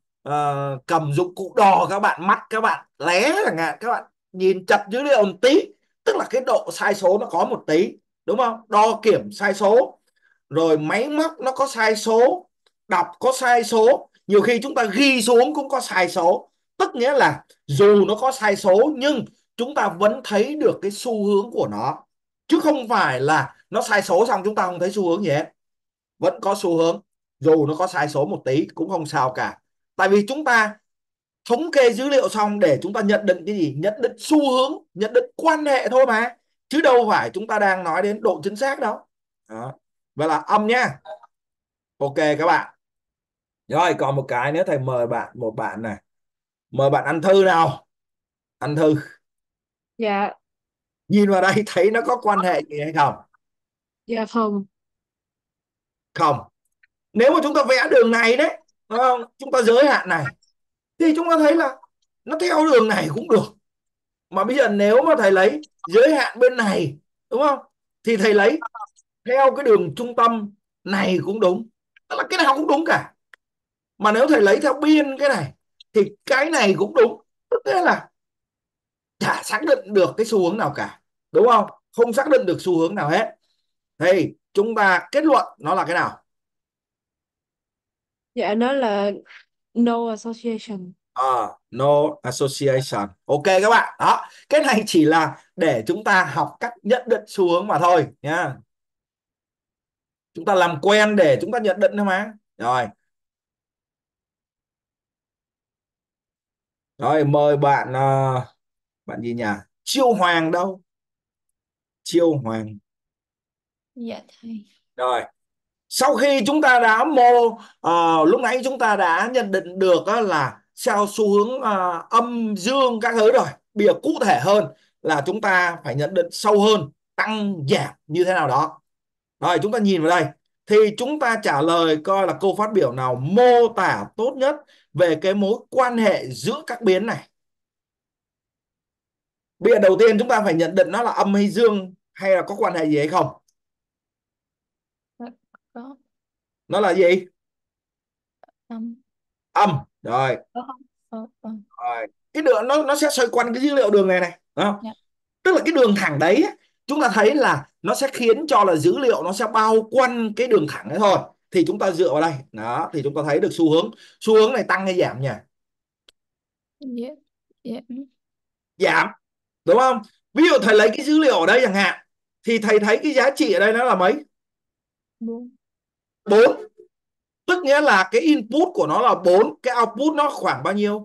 cầm dụng cụ đo, các bạn mắt các bạn lé chẳng hạn, các bạn nhìn chặt dữ liệu một tí, tức là cái độ sai số nó có một tí, đúng không? Đo kiểm sai số, rồi máy móc nó có sai số, đọc có sai số, nhiều khi chúng ta ghi xuống cũng có sai số. Tức nghĩa là dù nó có sai số nhưng chúng ta vẫn thấy được cái xu hướng của nó, chứ không phải là nó sai số xong chúng ta không thấy xu hướng gì hết. Vẫn có xu hướng, dù nó có sai số một tí cũng không sao cả. Tại vì chúng ta thống kê dữ liệu xong để chúng ta nhận định cái gì? Nhận định xu hướng, nhận định quan hệ thôi mà, chứ đâu phải chúng ta đang nói đến độ chính xác đâu. Đó. Vậy là âm nha. Ok các bạn. Rồi còn một cái nữa, thầy mời một bạn này, mời bạn Anh Thư nào. Anh Thư, Dạ. nhìn vào đây thấy nó có quan hệ gì hay không? Dạ không. Không. Nếu mà chúng ta vẽ đường này đấy, đúng không? Chúng ta giới hạn này thì chúng ta thấy là nó theo đường này cũng được. Mà bây giờ nếu mà thầy lấy giới hạn bên này, đúng không, thì thầy lấy theo cái đường trung tâm này cũng đúng, tức là cái nào cũng đúng cả. Mà nếu thầy lấy theo biên cái này thì cái này cũng đúng, tức là chả xác định được cái xu hướng nào cả, đúng không? Không xác định được xu hướng nào hết. Thì chúng ta kết luận nó là cái nào? Dạ nó là no association. No association. Ok các bạn. Đó, cái này chỉ là để chúng ta học cách nhận định xu hướng mà thôi nha. Chúng ta làm quen để chúng ta nhận định thôi mà. Rồi. Rồi mời bạn bạn gì nhỉ? Chiêu Hoàng đâu? Chiêu Hoàng. Dạ thầy. Rồi, sau khi chúng ta đã lúc nãy chúng ta đã nhận định được á, là theo xu hướng âm dương các thứ rồi. Bây giờ cụ thể hơn là chúng ta phải nhận định sâu hơn, tăng giảm như thế nào đó. Rồi chúng ta nhìn vào đây thì chúng ta trả lời coi là câu phát biểu nào mô tả tốt nhất về cái mối quan hệ giữa các biến này. Bây giờ đầu tiên chúng ta phải nhận định nó là âm hay dương hay là có quan hệ gì hay không. Có Nó là gì? âm. Âm. Rồi. Rồi. Cái đường nó sẽ xoay quanh cái dữ liệu đường này đúng không? Dạ. Tức là cái đường thẳng đấy chúng ta thấy là nó sẽ khiến cho là dữ liệu nó sẽ bao quanh cái đường thẳng đấy thôi. Thì chúng ta dựa vào đây đó thì chúng ta thấy được xu hướng này tăng hay giảm nhỉ? Dạ. Dạ. Giảm, đúng không? Ví dụ thầy lấy cái dữ liệu ở đây chẳng hạn thì thầy thấy cái giá trị ở đây nó là mấy? 4. 4. Tức nghĩa là cái input của nó là 4, cái output nó khoảng bao nhiêu?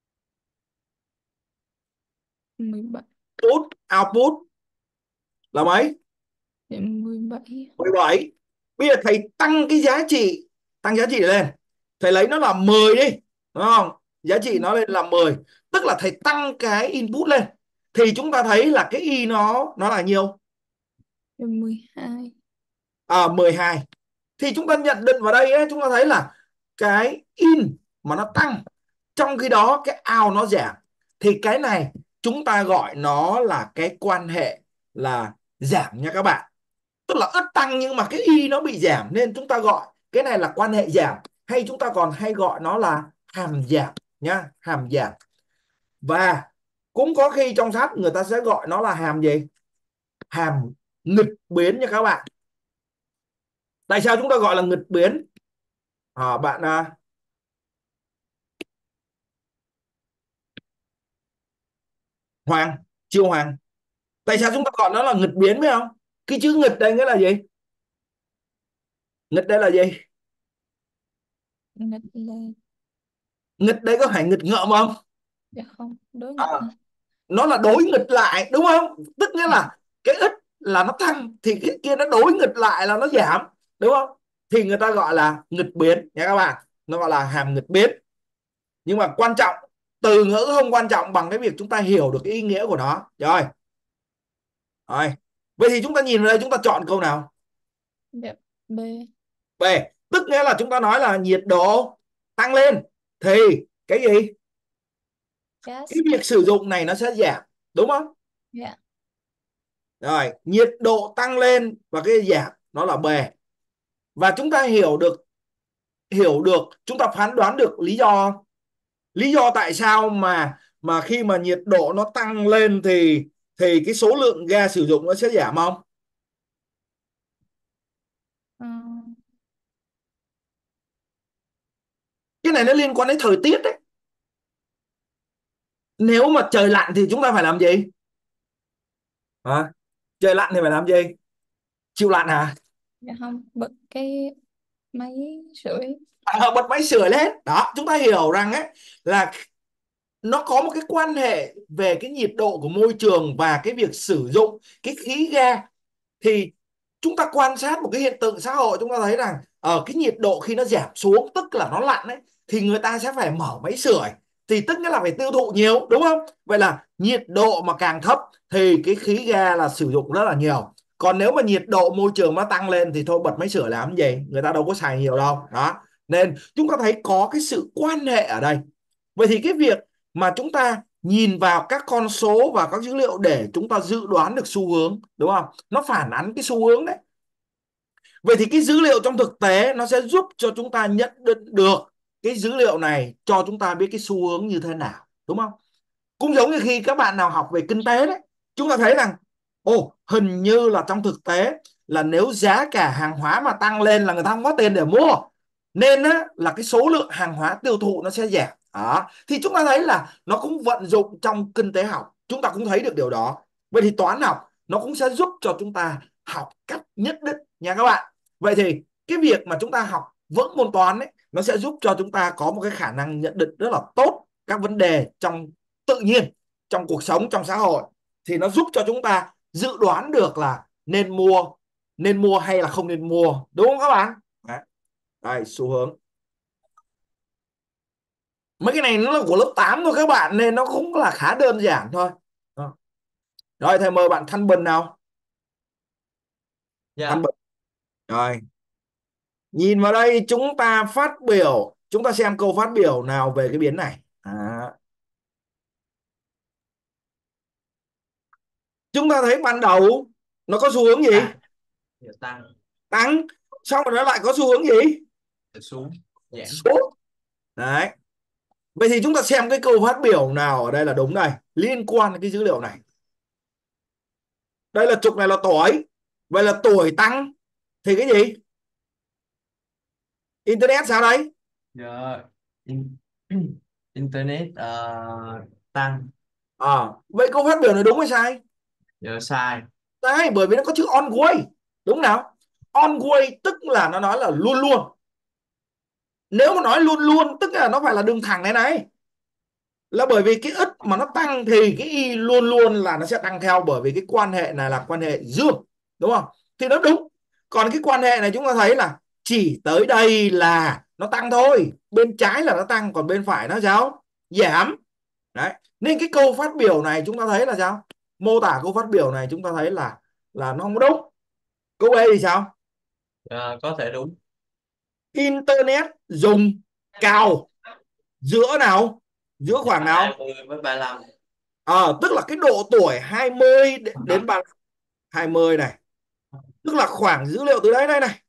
17. Output là mấy? Dạ 17. 17. Bây giờ thầy tăng cái tăng giá trị lên. Thầy lấy nó là 10 đi, đúng không? Giá trị nó lên là 10. Tức là thầy tăng cái input lên. Thì chúng ta thấy là cái y nó là nhiêu? 12. 12. Thì chúng ta nhận định vào đây ấy, chúng ta thấy là cái in mà nó tăng, trong khi đó cái out nó giảm. Thì cái này chúng ta gọi nó là cái quan hệ là giảm nha các bạn. Tức là ất tăng nhưng mà cái y nó bị giảm nên chúng ta gọi cái này là quan hệ giảm, hay chúng ta còn hay gọi nó là hàm giảm nhá, hàm giảm. Và cũng có khi trong sách người ta sẽ gọi nó là hàm gì? Hàm nghịch biến nha các bạn. Tại sao chúng ta gọi là nghịch biến? Bạn Hoàng, Chiêu Hoàng, tại sao chúng ta gọi nó là nghịch biến phải không? Cái chữ nghịch đây nghĩa là gì? Nghịch đây là gì? Nghịch lên. Nghịch đây có phải nghịch ngợm không? Dạ không, đối nghịch. Nó là đối nghịch lại đúng không? Tức nghĩa là cái ít là nó tăng thì cái kia nó đối nghịch lại là nó giảm, đúng không? Thì người ta gọi là nghịch biến nha các bạn, nó gọi là hàm nghịch biến. Nhưng mà quan trọng, từ ngữ không quan trọng bằng cái việc chúng ta hiểu được cái ý nghĩa của nó. Rồi vậy thì chúng ta nhìn vào đây, chúng ta chọn câu nào? Dạ B. B. Tức nghĩa là chúng ta nói là nhiệt độ tăng lên thì cái gì? Gas. Cái việc sử dụng này nó sẽ giảm, đúng không? Dạ. Rồi nhiệt độ tăng lên và cái giảm nó là B. Và chúng ta hiểu được chúng ta phán đoán được lý do tại sao mà khi mà nhiệt độ nó tăng lên thì cái số lượng ga sử dụng nó sẽ giảm không? Cái này nó liên quan đến thời tiết đấy. Nếu mà trời lạnh thì chúng ta phải làm gì? Trời lạnh thì phải làm gì? Chịu lạnh hả? Dạ không, bật cái máy sưởi. Bật máy sưởi lên đó. Chúng ta hiểu rằng ấy là nó có một cái quan hệ về cái nhiệt độ của môi trường và cái việc sử dụng cái khí ga. Thì chúng ta quan sát một cái hiện tượng xã hội, chúng ta thấy rằng ở cái nhiệt độ khi nó giảm xuống tức là nó lạnh đấy, thì người ta sẽ phải mở máy sưởi, thì tức nghĩa là phải tiêu thụ nhiều, đúng không? Vậy là nhiệt độ mà càng thấp thì cái khí ga là sử dụng rất là nhiều. Còn nếu mà nhiệt độ môi trường nó tăng lên thì thôi bật máy sưởi làm gì, người ta đâu có xài nhiều đâu đó. Nên chúng ta thấy có cái sự quan hệ ở đây. Vậy thì cái việc mà chúng ta nhìn vào các con số và các dữ liệu để chúng ta dự đoán được xu hướng, đúng không? Nó phản ánh cái xu hướng đấy. Vậy thì cái dữ liệu trong thực tế nó sẽ giúp cho chúng ta nhận định được cái dữ liệu này cho chúng ta biết cái xu hướng như thế nào, đúng không? Cũng giống như khi các bạn nào học về kinh tế đấy, chúng ta thấy rằng hình như là trong thực tế là nếu giá cả hàng hóa mà tăng lên là người ta không có tiền để mua, nên là cái số lượng hàng hóa tiêu thụ nó sẽ giảm đó. Thì chúng ta thấy là nó cũng vận dụng trong kinh tế học, chúng ta cũng thấy được điều đó. Vậy thì toán học nó cũng sẽ giúp cho chúng ta học cách nhất định nha các bạn. Vậy thì cái việc mà chúng ta học vững môn toán ấy, nó sẽ giúp cho chúng ta có một cái khả năng nhận định rất là tốt các vấn đề trong tự nhiên, trong cuộc sống, trong xã hội, thì nó giúp cho chúng ta dự đoán được là nên mua hay là không nên mua, đúng không các bạn? Đấy. Đây, xu hướng. Mấy cái này nó là của lớp 8 thôi các bạn, nên nó cũng là khá đơn giản thôi. Đó. Rồi thầy mời bạn Thanh Bình nào. Dạ. Thanh Bình. Rồi. Nhìn vào đây chúng ta phát biểu, chúng ta xem câu phát biểu nào về cái biến này. Chúng ta thấy ban đầu nó có xu hướng gì? Tăng. Tăng. Xong rồi nó lại có xu hướng gì? Xuống. Giảm. Xuống. Đấy. Vậy thì chúng ta xem cái câu phát biểu nào ở đây là đúng này, liên quan đến cái dữ liệu này. Đây là trục này là tuổi. Vậy là tuổi tăng thì cái gì? Internet sao đấy? Dạ. Internet tăng. Vậy câu phát biểu này đúng hay sai? Dạ sai. Sai, bởi vì nó có chữ always. Đúng nào? Always tức là nó nói là luôn luôn. Nếu mà nói luôn luôn tức là nó phải là đường thẳng này này. Là bởi vì cái ức mà nó tăng thì cái y luôn luôn là nó sẽ tăng theo, bởi vì cái quan hệ này là quan hệ dương, đúng không? Thì nó đúng. Còn cái quan hệ này chúng ta thấy là chỉ tới đây là nó tăng thôi, bên trái là nó tăng, còn bên phải nó sao? Giảm. Đấy. Nên cái câu phát biểu này chúng ta thấy là sao? Mô tả câu phát biểu này chúng ta thấy là nó không đúng. Câu B thì sao? Dạ, có thể đúng. Internet dùng cao giữa nào? Giữa khoảng nào? 20 với 35. Tức là cái độ tuổi 20 đến 20 này, tức là khoảng dữ liệu từ đấy đây này.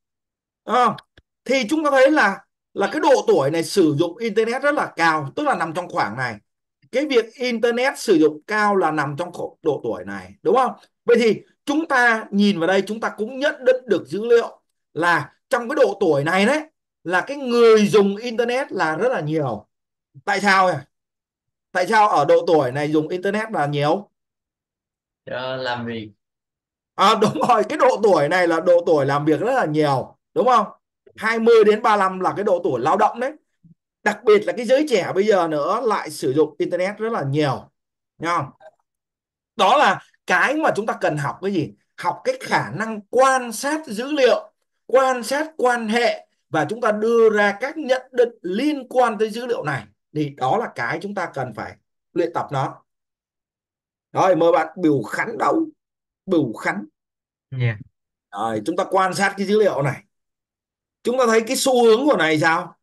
Thì chúng ta thấy là cái độ tuổi này sử dụng internet rất là cao, tức là nằm trong khoảng này. Cái việc internet sử dụng cao là nằm trong độ tuổi này, đúng không? Vậy thì chúng ta nhìn vào đây chúng ta cũng nhận định được dữ liệu là trong cái độ tuổi này đấy là cái người dùng internet là rất là nhiều. Tại sao? Tại sao ở độ tuổi này dùng internet là nhiều? Dạ, làm việc. Đúng rồi, cái độ tuổi này là độ tuổi làm việc rất là nhiều, đúng không? 20 đến 35 là cái độ tuổi lao động đấy. Đặc biệt là cái giới trẻ bây giờ nữa lại sử dụng internet rất là nhiều. Nghe không? Đó là cái mà chúng ta cần học cái gì? Học cái khả năng quan sát dữ liệu, quan sát quan hệ, và chúng ta đưa ra các nhận định liên quan tới dữ liệu này. Thì đó là cái chúng ta cần phải luyện tập nó. Rồi mời bạn Bửu Khánh đâu? Bửu Khánh. Dạ. Rồi, chúng ta quan sát cái dữ liệu này. Chúng ta thấy cái xu hướng của này sao?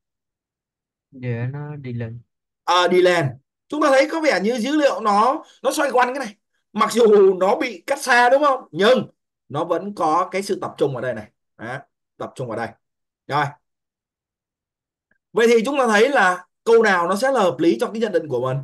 Dạ, nó đi lên. Đi lên. Chúng ta thấy có vẻ như dữ liệu nó xoay quanh cái này. Mặc dù nó bị cắt xa, đúng không? Nhưng nó vẫn có cái sự tập trung ở đây này. Đó, tập trung ở đây. Rồi. Vậy thì chúng ta thấy là câu nào nó sẽ là hợp lý trong cái nhận định của mình?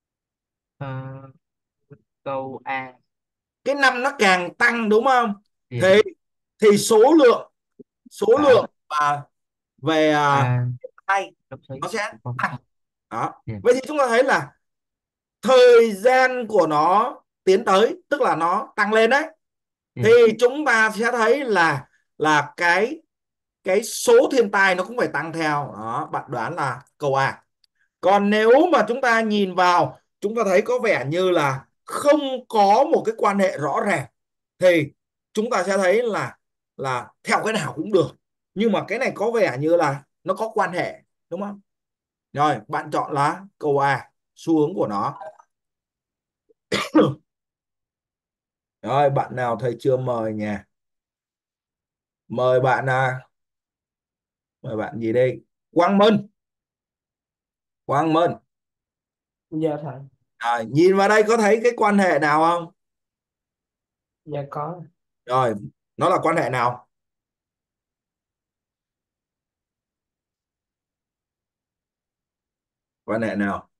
Câu A. Cái năm nó càng tăng, đúng không? Dạ. Thì số lượng và về hay nó sẽ tăng. Đó. Yeah. Vậy thì chúng ta thấy là thời gian của nó tiến tới, tức là nó tăng lên đấy. Thì chúng ta sẽ thấy là cái số thiên tai nó cũng phải tăng theo. Đó, bạn đoán là câu A. Còn nếu mà chúng ta nhìn vào, chúng ta thấy có vẻ như là không có một cái quan hệ rõ ràng, thì chúng ta sẽ thấy là theo cái nào cũng được. Nhưng mà cái này có vẻ như là nó có quan hệ, đúng không? Rồi, bạn chọn là câu A, xu hướng của nó. Rồi, bạn nào thầy chưa mời nha. Mời bạn mời bạn gì đây? Quang Minh. Quang Minh. Dạ thầy. Nhìn vào đây có thấy cái quan hệ nào không? Dạ có. Rồi, nó là quan hệ nào? Quan hệ nào?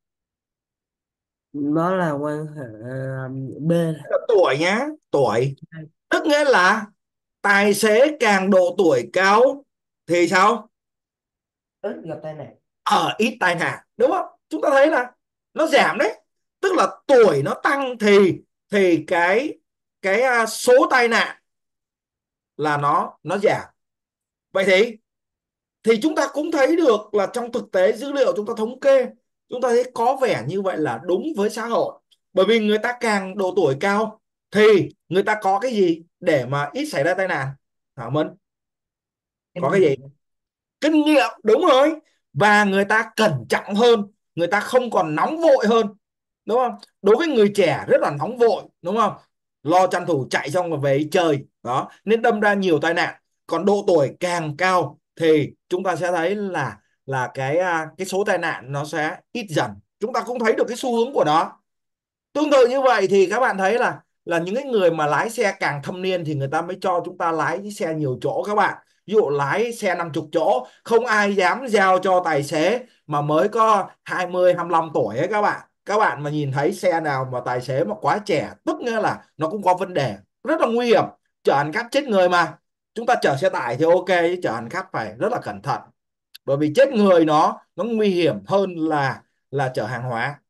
Nó là quan hệ B. Tuổi nhá, tuổi. Tức nghĩa là tài xế càng độ tuổi cao thì sao? Ít gặp tai nạn. Ít tai nạn, đúng không? Chúng ta thấy là nó giảm đấy. Tức là tuổi nó tăng thì cái số tai nạn là nó giảm. Vậy thì chúng ta cũng thấy được là trong thực tế dữ liệu chúng ta thống kê Chúng ta thấy có vẻ như vậy là đúng với xã hội. Bởi vì người ta càng độ tuổi cao thì người ta có cái gì để mà ít xảy ra tai nạn? Thảo Minh, có cái gì? Kinh nghiệm, đúng rồi. Và người ta cẩn trọng hơn, người ta không còn nóng vội hơn, đúng không? Đối với người trẻ rất là nóng vội, đúng không? Lo tranh thủ chạy xong rồi về chơi đó, nên đâm ra nhiều tai nạn. Còn độ tuổi càng cao thì chúng ta sẽ thấy là cái số tai nạn nó sẽ ít dần. Chúng ta cũng thấy được cái xu hướng của nó. Tương tự như vậy thì các bạn thấy là những cái người mà lái xe càng thâm niên thì người ta mới cho chúng ta lái cái xe nhiều chỗ các bạn. Ví dụ lái xe 50 chỗ, không ai dám giao cho tài xế mà mới có 20 25 tuổi ấy các bạn. Các bạn mà nhìn thấy xe nào mà tài xế mà quá trẻ, tức nghĩa là nó cũng có vấn đề, rất là nguy hiểm. Chở hành khách chết người mà. Chúng ta chở xe tải thì ok, chứ chở hành khách phải rất là cẩn thận. Bởi vì chết người nó nguy hiểm hơn là chở hàng hóa.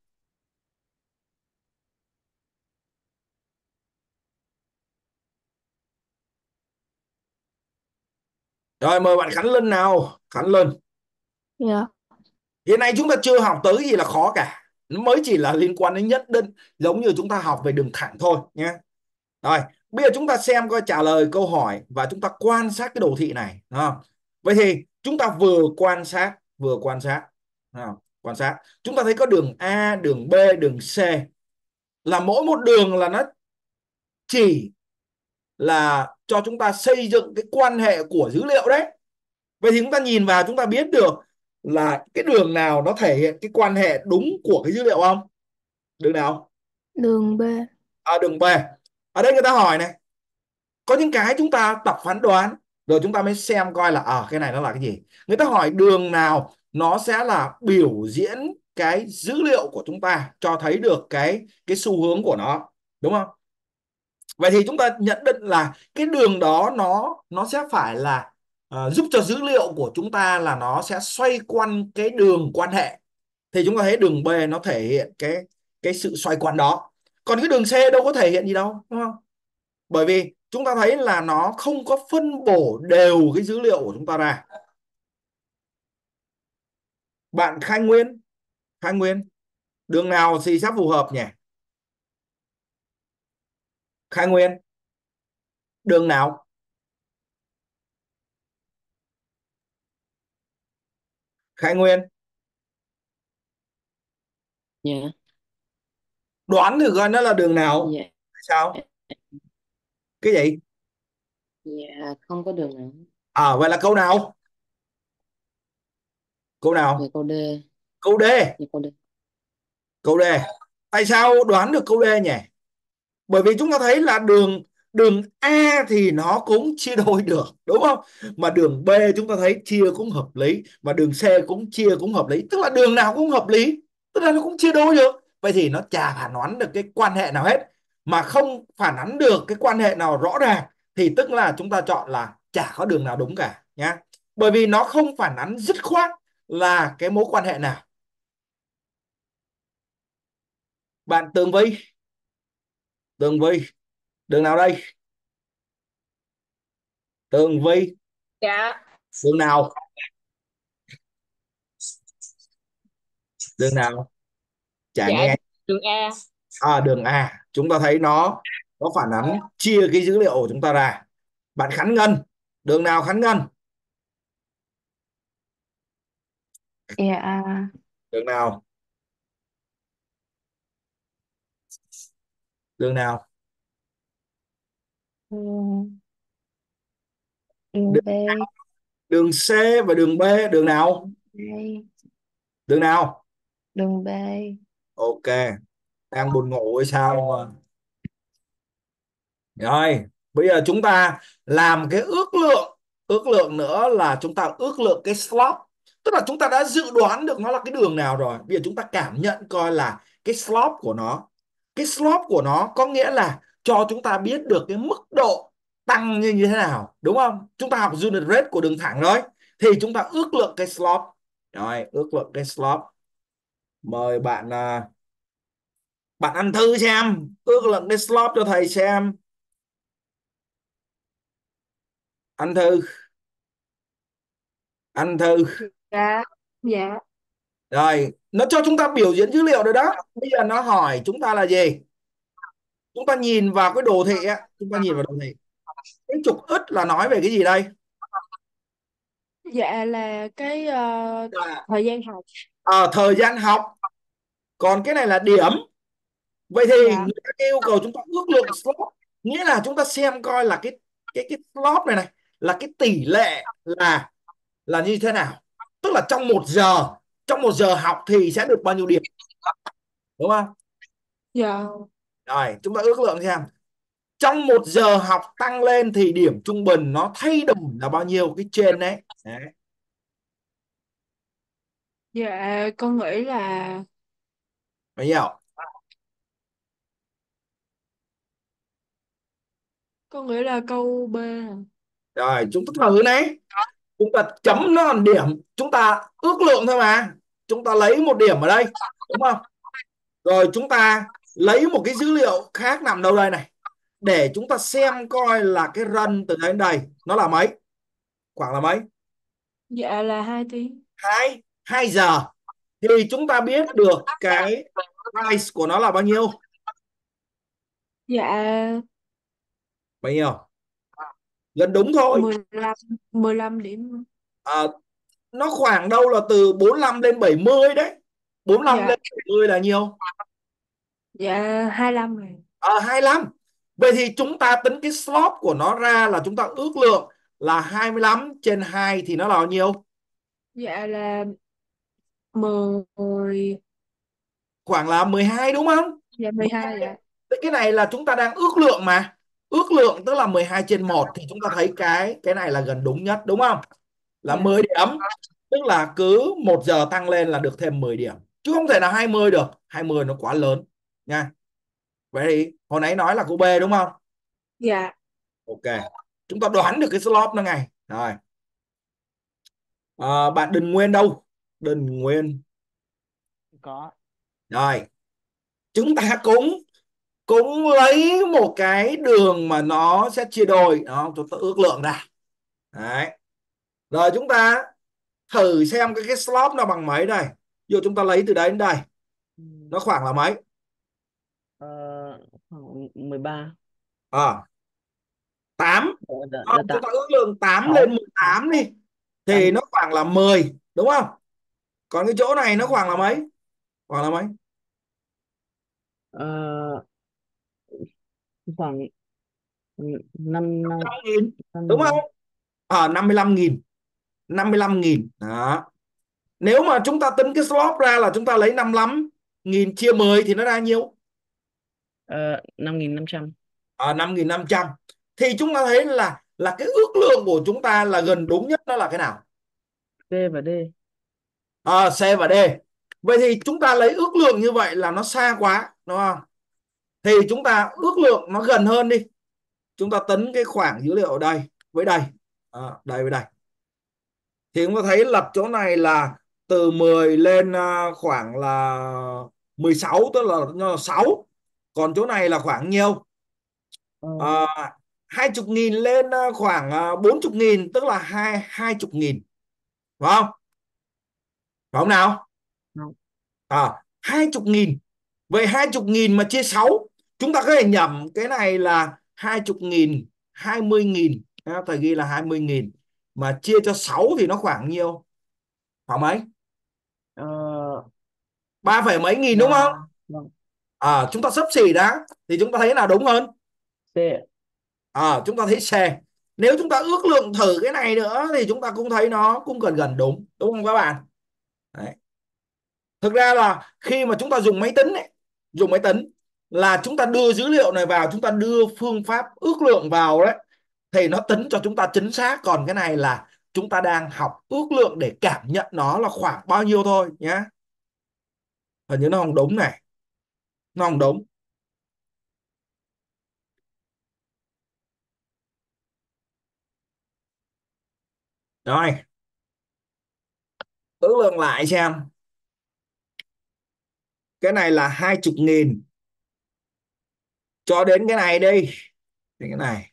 Rồi mời bạn Khánh Linh nào. Khánh Linh, Dạ. hiện nay chúng ta chưa học tới gì là khó cả. Nó mới chỉ là liên quan đến nhất định, giống như chúng ta học về đường thẳng thôi nhé. Rồi, bây giờ chúng ta xem coi trả lời câu hỏi và chúng ta quan sát cái đồ thị này. Đúng không? Vậy thì chúng ta vừa quan sát. Chúng ta thấy có đường A, đường B, đường C. Là mỗi một đường là nó chỉ là cho chúng ta xây dựng cái quan hệ của dữ liệu đấy. Vậy thì chúng ta nhìn vào chúng ta biết được là cái đường nào nó thể hiện cái quan hệ đúng của cái dữ liệu không? Đường nào? Đường B. Đường B. Ở đây người ta hỏi này, có những cái chúng ta tập phán đoán rồi chúng ta mới xem coi là cái này nó là cái gì. Người ta hỏi đường nào nó sẽ là biểu diễn cái dữ liệu của chúng ta, cho thấy được cái xu hướng của nó, đúng không? Vậy thì chúng ta nhận định là cái đường đó nó sẽ phải là giúp cho dữ liệu của chúng ta là nó sẽ xoay quanh cái đường quan hệ. Thì chúng ta thấy đường B nó thể hiện cái sự xoay quanh đó. Còn cái đường C đâu có thể hiện gì đâu, đúng không? Bởi vì chúng ta thấy là nó không có phân bổ đều cái dữ liệu của chúng ta ra. Bạn Khai Nguyên, đường nào thì sẽ phù hợp nhỉ? Khai Nguyên, đường nào? Khai Nguyên, Dạ. đoán thử coi nó là đường nào. Dạ. Sao? Cái gì? Dạ không có đường nào. Vậy là câu nào? Câu Dạ nào? câu D. Câu D. Dạ câu D. Câu D. Tại sao đoán được câu D nhỉ? Bởi vì chúng ta thấy là đường đường A thì nó cũng chia đôi được, đúng không? Mà đường B chúng ta thấy chia cũng hợp lý, mà đường C cũng chia cũng hợp lý, tức là đường nào cũng hợp lý, tức là nó cũng chia đôi được. Vậy thì nó chả phản ánh được cái quan hệ nào hết, mà không phản ánh được cái quan hệ nào rõ ràng thì tức là chúng ta chọn là chả có đường nào đúng cả nhá. Bởi vì nó không phản ánh dứt khoát là cái mối quan hệ nào. Bạn Tường Vi, đường nào đây? Tường Vi, Dạ. đường nào? Đường nào? Chả Dạ nghe. đường A. Đường A, chúng ta thấy nó phản ánh chia cái dữ liệu của chúng ta ra. Bạn Khánh Ngân, đường nào Khánh Ngân? Dạ. Đường nào? Đường nào? Đường, đường Đường, B. đường C và đường B, đường nào? Đây. Đường nào? Đường B. Ok, đang buồn ngủ hay sao mà. Rồi, bây giờ chúng ta làm cái ước lượng nữa là chúng ta ước lượng cái slope. Tức là chúng ta đã dự đoán được nó là cái đường nào rồi. Bây giờ chúng ta cảm nhận coi là cái slope của nó. Cái slope của nó có nghĩa là cho chúng ta biết được cái mức độ tăng như thế nào, đúng không? Chúng ta học unit rate của đường thẳng rồi. Thì chúng ta ước lượng cái slope. Rồi, ước lượng cái slope. Mời bạn ăn thư xem, ước lượng cái slope cho thầy xem. Anh Thư, anh Thư. Dạ. Dạ. Rồi, nó cho chúng ta biểu diễn dữ liệu rồi đó. Bây giờ nó hỏi chúng ta là gì? Chúng ta nhìn vào cái đồ thị á, chúng ta nhìn vào đồ thị. Cái trục x là nói về cái gì đây? Dạ là cái Là thời gian học. thời gian học. Còn cái này là điểm. Vậy thì Dạ. người ta yêu cầu chúng ta ước lượng slot, nghĩa là chúng ta xem coi là cái slot này này là cái tỷ lệ là như thế nào. Tức là trong một giờ học thì sẽ được bao nhiêu điểm, đúng không? Dạ. Rồi, chúng ta ước lượng xem. Trong một giờ học tăng lên thì điểm trung bình nó thay đổi là bao nhiêu, cái trên đấy. Đấy. Dạ con nghĩ là Bao nhiêu? câu B. Rồi, chúng ta thử này. Chúng ta chấm nó là điểm, chúng ta ước lượng thôi mà. Chúng ta lấy một điểm ở đây, đúng không? Rồi chúng ta lấy một cái dữ liệu khác nằm đâu đây này, để chúng ta xem coi là cái run từ đây đến đây nó là mấy, khoảng là mấy. Dạ là 2 tiếng. 2 giờ thì chúng ta biết được cái price của nó là bao nhiêu. Dạ Bao nhiêu? Gần đúng thôi. 15 điểm. à, nó khoảng đâu là từ 45 lên 70 đấy. 45 Dạ. lên 70 là nhiêu? Dạ 25 rồi. 25. Vậy thì chúng ta tính cái slot của nó ra là chúng ta ước lượng là 25 trên 2 thì nó là bao nhiêu? Dạ là 10. Khoảng là 12 đúng không? Dạ 12. Dạ. Cái này là chúng ta đang ước lượng mà. Ước lượng tức là 12 trên 1 thì chúng ta thấy cái này là gần đúng nhất, đúng không? Là Dạ. 10 điểm. Tức là cứ 1 giờ tăng lên là được thêm 10 điểm. Chứ không thể nào 20 được. 20 nó quá lớn nha. Vậy thì hồi nãy nói là câu B đúng không? Dạ. Ok. Chúng ta đoán được cái slot nó ngay. Rồi. Bạn Đình Nguyên đâu? Đình Nguyên. Có. Rồi. Chúng ta cũng cũng lấy một cái đường mà nó sẽ chia đôi đó, chúng ta ước lượng ra. Đấy. Rồi chúng ta thử xem cái slot nó bằng mấy đây. Ví dụ chúng ta lấy từ đây đến đây, nó khoảng là mấy? Ờ, khoảng 13. 8. Dạ, Chúng ta ước lượng 8 lên 6. 18 đi thì nó khoảng là 10, đúng không? Còn cái chỗ này nó khoảng là mấy? Khoảng là mấy? Ờ, khoảng 5 năm 5.000, đúng 5.000. không? 55.000. 55.000 đó. Nếu mà chúng ta tính cái slot ra là chúng ta lấy 55.000 chia 10 thì nó ra nhiêu? 5.500. 5.500. Thì chúng ta thấy là cái ước lượng của chúng ta là gần đúng nhất nó là cái nào? B và D. C và D. Vậy thì chúng ta lấy ước lượng như vậy là nó xa quá, đúng không? Thì chúng ta ước lượng nó gần hơn đi. Chúng ta tính cái khoảng dữ liệu ở đây với đây. Đây với đây. Thì chúng ta thấy lập chỗ này là từ 10 lên khoảng là 16, tức là nó là 6. Còn chỗ này là khoảng nhiêu? Ờ, 20.000 lên khoảng 40.000, tức là 20.000. Phải không? Phải không nào? không. 20.000. Vậy 20.000 mà chia 6, chúng ta có thể nhẩm cái này là 20.000, 20.000. Thầy ghi là 20.000. Mà chia cho 6 thì nó khoảng nhiêu? Khoảng mấy? Ờ, 3 phẩy mấy nghìn đúng không? và vâng. Chúng ta xấp xỉ đã. Thì chúng ta thấy nào đúng hơn? C. Chúng ta thấy C. Nếu chúng ta ước lượng thử cái này nữa thì chúng ta cũng thấy nó cũng gần gần đúng. Đúng không các bạn? Đấy. Thực ra là khi mà chúng ta dùng máy tính ấy, dùng máy tính là chúng ta đưa dữ liệu này vào, chúng ta đưa phương pháp ước lượng vào đấy, thì nó tính cho chúng ta chính xác. Còn cái này là chúng ta đang học ước lượng để cảm nhận nó là khoảng bao nhiêu thôi nhé. Hình như nó không đúng này. Nó không đúng. Rồi. Ước lượng lại xem. Cái này là 20.000. Cho đến cái này đi. Đến cái này.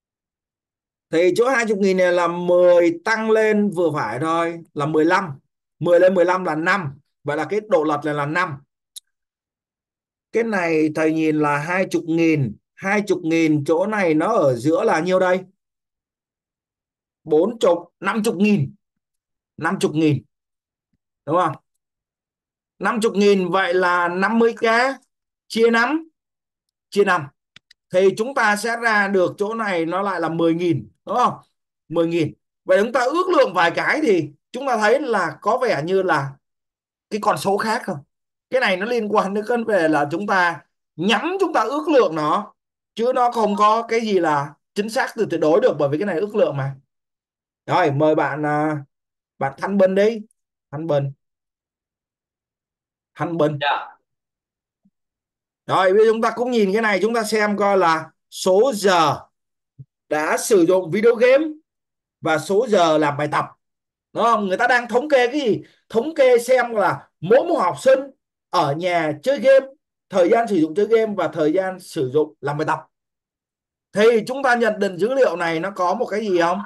Thì chỗ 20.000 này là 10 tăng lên vừa phải thôi, là 15. 10 lên 15 là 5. Vậy là cái độ lệch này là 5. Cái này thầy nhìn là 20.000. 20.000 chỗ này nó ở giữa là nhiêu đây? 40, 50.000. 50.000 đúng không? 50.000 vậy là 50k chia 5. Chia 5 thì chúng ta sẽ ra được chỗ này nó lại là 10.000 đúng không? 10.000. Vậy chúng ta ước lượng vài cái thì chúng ta thấy là có vẻ như là cái con số khác không? Cái này nó liên quan đến vấn đề là chúng ta nhắm, chúng ta ước lượng nó, chứ nó không có cái gì là chính xác từ tuyệt đối được, bởi vì cái này ước lượng mà. Rồi mời bạn bạn Thanh Bình đi. Thanh Bình. Thanh Bình. Dạ. Rồi bây giờ chúng ta cũng nhìn cái này, chúng ta xem coi là số giờ đã sử dụng video game và số giờ làm bài tập, đúng không? Người ta đang thống kê cái gì? Thống kê xem là mỗi một học sinh ở nhà chơi game, thời gian sử dụng chơi game và thời gian sử dụng làm bài tập. Thì chúng ta nhận định dữ liệu này nó có một cái gì không?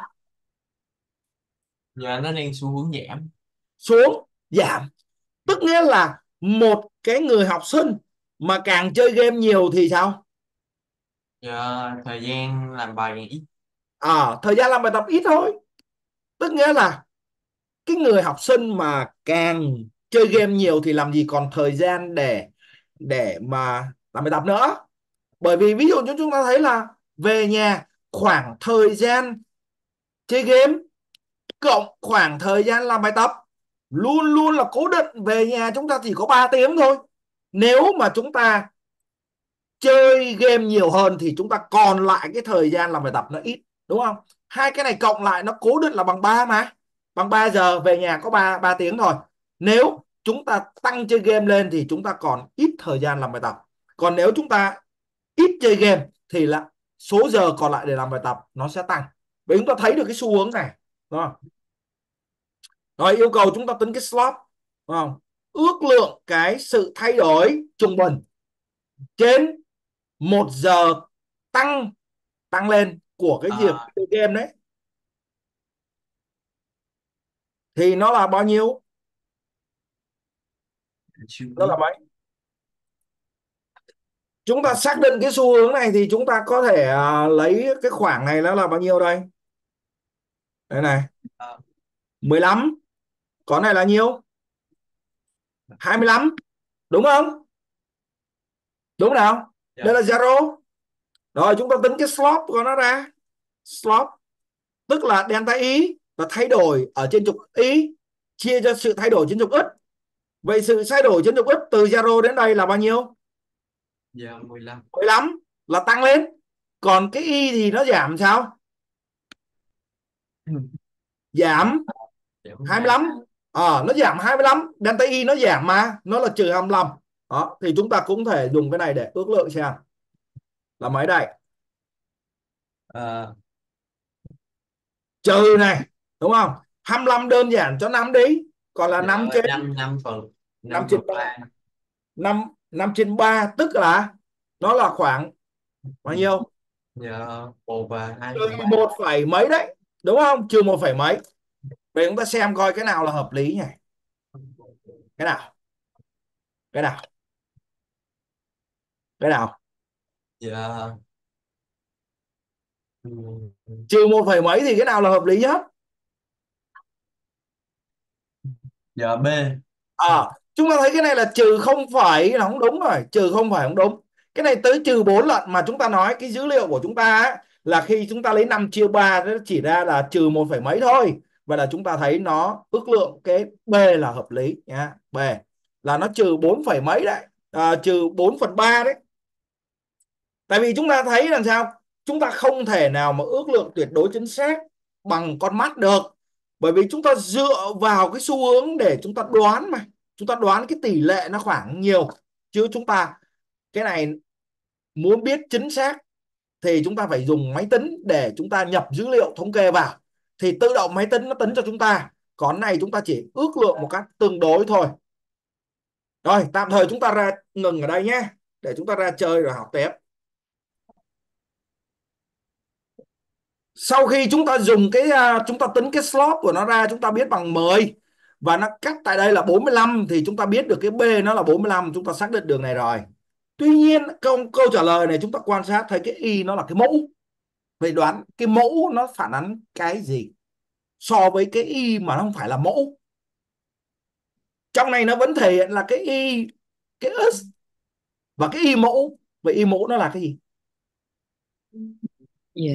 Dạ nó đang xu hướng giảm. Xuống, giảm. Tức nghĩa là một cái người học sinh mà càng chơi game nhiều thì sao? Dạ thời gian làm bài càng ít. Thời gian làm bài tập ít thôi. Tức nghĩa là cái người học sinh mà càng chơi game nhiều thì làm gì còn thời gian để mà làm bài tập nữa. Bởi vì ví dụ như chúng ta thấy là về nhà khoảng thời gian chơi game cộng khoảng thời gian làm bài tập luôn luôn là cố định, về nhà chúng ta chỉ có 3 tiếng thôi. Nếu mà chúng ta chơi game nhiều hơn thì chúng ta còn lại cái thời gian làm bài tập nó ít, đúng không? Hai cái này cộng lại nó cố định là bằng 3 mà. Bằng 3 giờ, về nhà có 3 tiếng thôi. Nếu chúng ta tăng chơi game lên thì chúng ta còn ít thời gian làm bài tập. Còn nếu chúng ta ít chơi game thì là số giờ còn lại để làm bài tập nó sẽ tăng. Vì chúng ta thấy được cái xu hướng này, đúng không? Rồi yêu cầu chúng ta tính cái slot, đúng không? Ước lượng cái sự thay đổi trung bình trên 1 giờ tăng lên của cái việc chơi game đấy thì nó là bao nhiêu? Chưa Nó biết. là mấy? Chúng ta xác định cái xu hướng này thì chúng ta có thể lấy cái khoảng này nó là bao nhiêu đây? Đây này. 15. Còn này là nhiêu? 25. Đúng không? Đúng nào? Dạ. Đây là zero. Rồi chúng ta tính cái slope của nó ra. Slope tức là delta y là thay đổi ở trên trục y chia cho sự thay đổi trên trục x. Vậy sự thay đổi trên trục x từ 0 đến đây là bao nhiêu? Dạ 15. 15 là tăng lên. Còn cái y thì nó giảm sao? Giảm Dạ 25. Nó giảm 25. Delta y nó giảm mà, nó là trừ 25. Đó, thì chúng ta cũng thể dùng cái này để ước lượng xem là mấy đây. Trừ này, đúng không? 25 đơn giản cho 5 đi. Còn là 5 trên 5 phần 5 5 trên phần 3. 3. 5 trên 3 tức là nó là khoảng bao nhiêu? Dạ 1 và 2 Trừ phần 3. 1 phẩy mấy đấy, đúng không? Trừ 1 phẩy mấy. Vậy chúng ta xem coi cái nào là hợp lý nhỉ? Cái nào? Cái nào? Cái nào? Dạ. Trừ 1 phẩy mấy thì cái nào là hợp lý nhất? Dạ B. Chúng ta thấy cái này là trừ 0 phẩy là không đúng rồi, trừ 0 phẩy không đúng. Cái này tới trừ 4 lần mà chúng ta nói cái dữ liệu của chúng ta ấy, là khi chúng ta lấy 5 chia 3 nó chỉ ra là trừ 1 phẩy mấy thôi. Vậy là chúng ta thấy nó ước lượng cái B là hợp lý nha. B là nó trừ 4 phẩy mấy đấy, trừ 4/3 đấy. Tại vì chúng ta thấy làm sao? Chúng ta không thể nào mà ước lượng tuyệt đối chính xác bằng con mắt được. Bởi vì chúng ta dựa vào cái xu hướng để chúng ta đoán mà. Chúng ta đoán cái tỷ lệ nó khoảng nhiều. Chứ chúng ta cái này muốn biết chính xác thì chúng ta phải dùng máy tính để chúng ta nhập dữ liệu thống kê vào. Thì tự động máy tính nó tính cho chúng ta. Còn này chúng ta chỉ ước lượng một cách tương đối thôi. Rồi tạm thời chúng ta ra ngừng ở đây nhé. Để chúng ta ra chơi rồi học tiếp. Sau khi chúng ta dùng cái chúng ta tính cái slope của nó ra, chúng ta biết bằng 10. và nó cắt tại đây là 45 thì chúng ta biết được cái B nó là 45, chúng ta xác định đường này rồi. Tuy nhiên câu trả lời này chúng ta quan sát thấy cái Y nó là cái mẫu. Vậy đoán cái mẫu nó phản ánh cái gì so với cái Y mà nó không phải là mẫu? Trong này nó vẫn thể hiện là cái Y, cái S và cái Y mẫu. Vậy Y mẫu nó là cái gì? Dạ.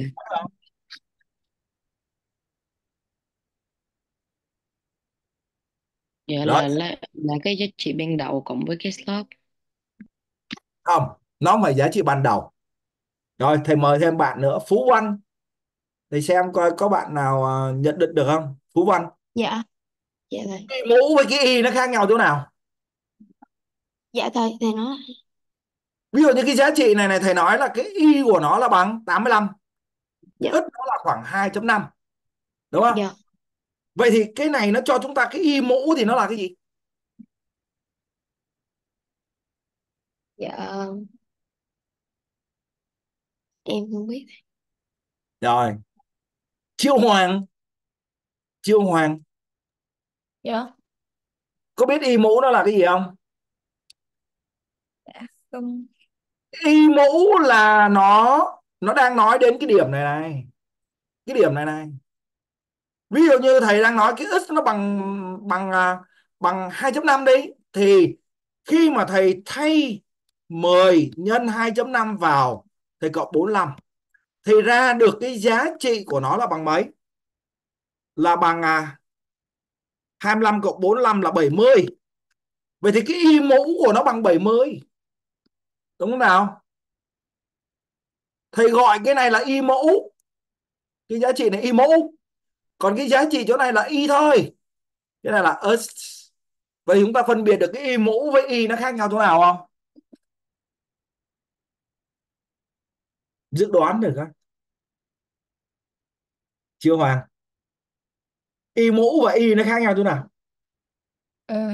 Dạ Rồi, là cái giá trị ban đầu cộng với cái slope. không, nó không phải giá trị ban đầu. Rồi thầy mời thêm bạn nữa, Phú Văn, thầy xem coi có bạn nào nhận định được không? Phú Văn, Dạ. Dạ thầy. cái mũ với cái Y nó khác nhau chỗ nào? Dạ thầy nói. Ví dụ như cái giá trị này thầy nói là cái Y của nó là bằng 85, Dạ. cái nó là khoảng 2.5, đúng không? Dạ. Vậy thì cái này nó cho chúng ta cái Y mũ thì nó là cái gì? Dạ em không biết. Rồi, Chiêu Hoàng, Chiêu Hoàng Dạ. có biết Y mũ nó là cái gì không? Không. Y mũ là nó đang nói đến cái điểm này này, cái điểm này này. Ví dụ như thầy đang nói cái x nó bằng bằng bằng 2.5 đi, thì khi mà thầy thay 10 nhân 2.5 vào, thầy cộng 45 thì ra được cái giá trị của nó là bằng mấy? Là bằng 25 cộng 45 là 70. Vậy thì cái Y mũ của nó bằng 70, đúng không nào? Thầy gọi cái này là Y mũ, cái giá trị này Y mũ, còn cái giá trị chỗ này là Y thôi, cái này là S. Vậy chúng ta phân biệt được cái Y mũ với Y nó khác nhau chỗ nào không? Dự đoán được không? Chiêu Hoàng, Y mũ và Y nó khác nhau chỗ nào? Ờ,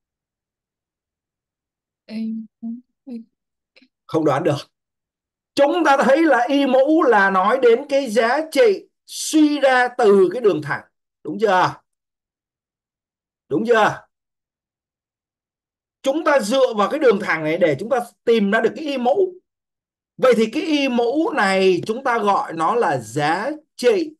em Không đoán được. Chúng ta thấy là Y mũ là nói đến cái giá trị suy ra từ cái đường thẳng, đúng chưa? Đúng chưa? Chúng ta dựa vào cái đường thẳng này để chúng ta tìm ra được cái Y mũ. Vậy thì cái Y mũ này chúng ta gọi nó là giá trị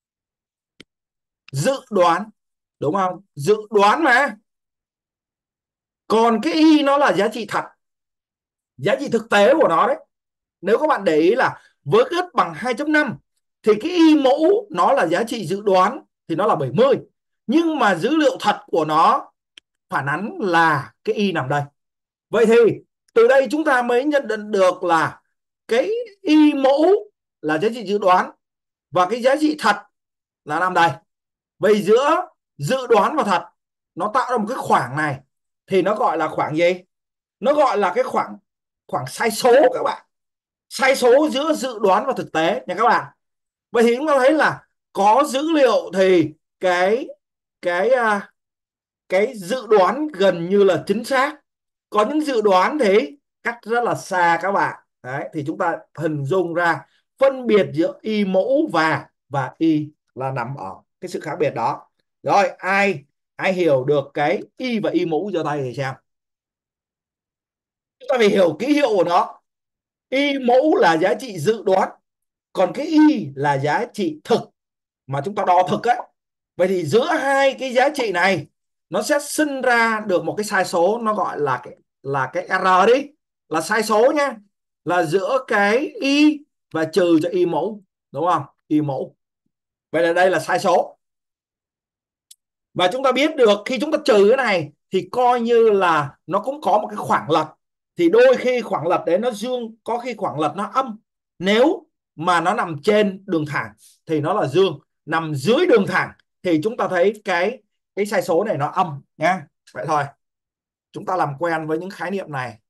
dự đoán, đúng không? Dự đoán mà. Còn cái Y nó là giá trị thật, giá trị thực tế của nó đấy. Nếu các bạn để ý là với cái x bằng 2.5 thì cái Y mẫu nó là giá trị dự đoán thì nó là 70, nhưng mà dữ liệu thật của nó phản ánh là cái Y nằm đây. Vậy thì từ đây chúng ta mới nhận định được là cái Y mẫu là giá trị dự đoán và cái giá trị thật là nằm đây. Vậy giữa dự đoán và thật nó tạo ra một cái khoảng này thì nó gọi là khoảng gì? Nó gọi là cái khoảng sai số các bạn, sai số giữa dự đoán và thực tế nha các bạn. Vậy thì chúng ta thấy là có dữ liệu thì cái cái dự đoán gần như là chính xác, có những dự đoán thì cách rất là xa các bạn. Đấy, thì chúng ta hình dung ra phân biệt giữa Y mẫu và Y là nằm ở cái sự khác biệt đó. Rồi, ai hiểu được cái Y và Y mẫu giơ tay thì xem. Chúng ta phải hiểu ký hiệu của nó. Y mẫu là giá trị dự đoán, còn cái Y là giá trị thực mà chúng ta đo thực ấy. Vậy thì giữa hai cái giá trị này nó sẽ sinh ra được một cái sai số, nó gọi là cái R đi, là sai số nhé, là giữa cái Y và trừ cho Y mẫu, đúng không? Y mẫu. Vậy là đây là sai số. Và chúng ta biết được khi chúng ta trừ cái này thì coi như là nó cũng có một cái khoảng lật, thì đôi khi khoảng lật đấy nó dương, có khi khoảng lật nó âm. Nếu mà nó nằm trên đường thẳng thì nó là dương, nằm dưới đường thẳng thì chúng ta thấy cái sai số này nó âm nha. Vậy thôi, chúng ta làm quen với những khái niệm này.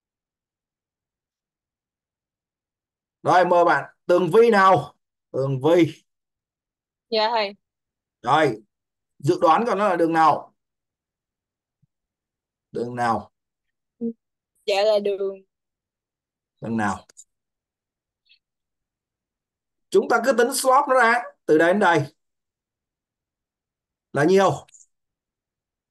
Rồi mời bạn Tường Vi nào. Tường Vi. Dạ thầy. Rồi, dự đoán của nó là đường nào? Đường nào? Dạ là đường. Đường nào? Chúng ta cứ tính slope nó ra từ đây đến đây là nhiêu?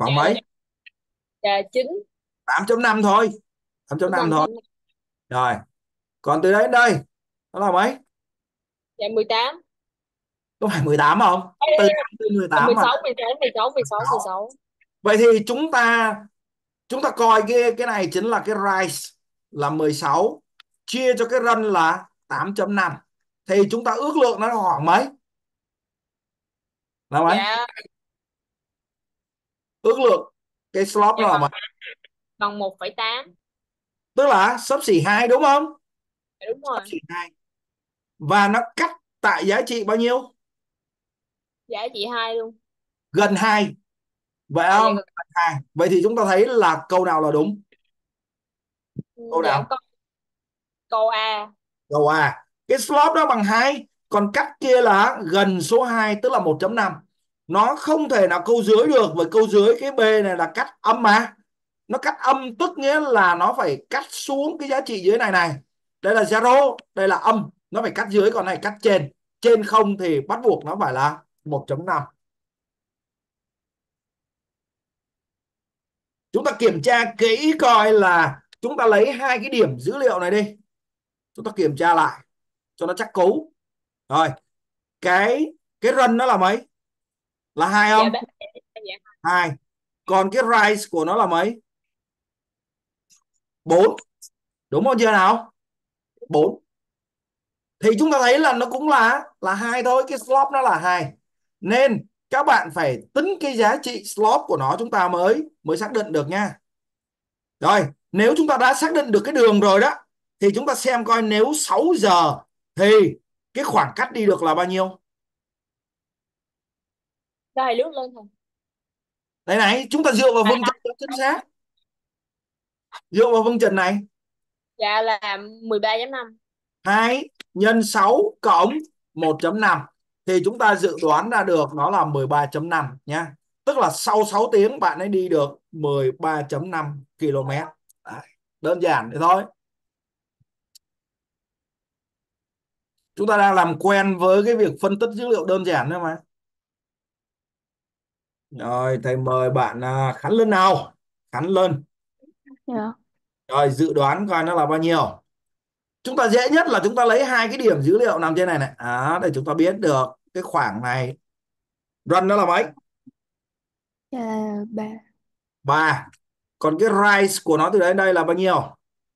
Khoảng mấy? Dạ 9. 8.5 thôi. 8.5 thôi. Rồi. Còn từ đấy đến đây nó là mấy? Dạ 18. Có phải 18 không? Từ 5 đến 18 mà. 16, 18, 16, 16, 16. Vậy thì chúng ta coi cái này chính là cái rise là 16 chia cho cái run là 8.5 thì chúng ta ước lượng nó là khoảng mấy? Là mấy? Dạ, Ước lượng cái slope dạ nó là mấy? bằng 1,8. Tức là xấp xỉ 2 đúng không? Dạ, đúng Xấp rồi. xỉ 2. Và nó cắt tại giá trị bao nhiêu? Dạ chị 2 luôn. Gần 2. Vậy Dạ, không? Gần 2. Vậy thì chúng ta thấy là câu nào là đúng? Câu dạ nào? câu A. Câu A. Cái slope đó bằng 2, còn cắt kia là gần số 2 tức là 1.5. Nó không thể nào câu dưới được, với câu dưới cái B này là cắt âm mà. Nó cắt âm tức nghĩa là nó phải cắt xuống cái giá trị dưới này này. Đây là zero, đây là âm, nó phải cắt dưới, còn này cắt trên. Trên không thì bắt buộc nó phải là 1.5. Chúng ta kiểm tra kỹ coi là chúng ta lấy hai cái điểm dữ liệu này đi. Chúng ta kiểm tra lại cho nó chắc cú. Rồi, cái run nó là mấy? Là 2 Dạ, không? dạ. 2. Còn cái rise của nó là mấy? 4. Đúng không chưa nào? 4. Thì chúng ta thấy là nó cũng là 2 thôi, cái slope nó là 2. Nên các bạn phải tính cái giá trị slope của nó chúng ta mới xác định được nha. Rồi, nếu chúng ta đã xác định được cái đường rồi đó thì chúng ta xem coi nếu 6 giờ thì cái khoảng cắt đi được là bao nhiêu? Đây lướt lên thôi. Đây này, chúng ta dựa vào phương trình cho chính xác. Dựa vào phương trình này, Dạ là 13.5. 2 nhân 6 cộng 1.5 thì chúng ta dự đoán ra được nó là 13.5 nhá. Tức là sau 6 tiếng bạn ấy đi được 13.5 km. Đấy, đơn giản thế thôi. Chúng ta đang làm quen với cái việc phân tích dữ liệu đơn giản thôi mà. Rồi, thầy mời bạn Khánh Linh nào. Khánh Linh. Dạ. Rồi, dự đoán coi nó là bao nhiêu. Chúng ta dễ nhất là chúng ta lấy hai cái điểm dữ liệu nằm trên này này. Để chúng ta biết được cái khoảng này. Run nó là mấy? Dạ là 3. 3. Còn cái rise của nó từ đấy đến đây là bao nhiêu?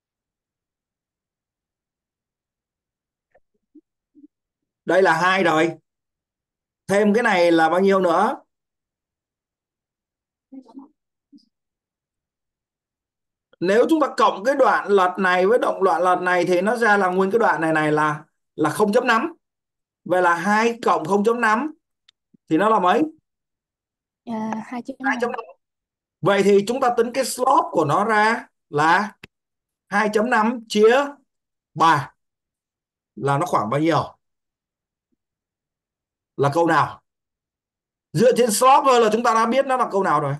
Đây là 2 rồi. Thêm cái này là bao nhiêu nữa? Nếu chúng ta cộng cái đoạn lật này với đoạn lật này thì nó ra là nguyên cái đoạn này là 0.5. Vậy là 2 cộng 0.5 thì nó là mấy? Dạ là 2.5. 2.5. Vậy thì chúng ta tính cái slope của nó ra là 2.5 chia 3 là nó khoảng bao nhiêu? Là câu nào? Dựa trên slope thôi là chúng ta đã biết nó là câu nào rồi.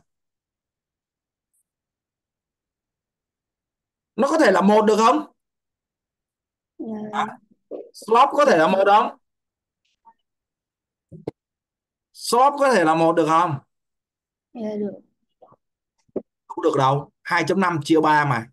Nó có thể là 1 được không? Dạ là Slope có thể là 1 không? Slope có thể là 1 được không? dạ được. Không được đâu. 2.5 chia 3 mà.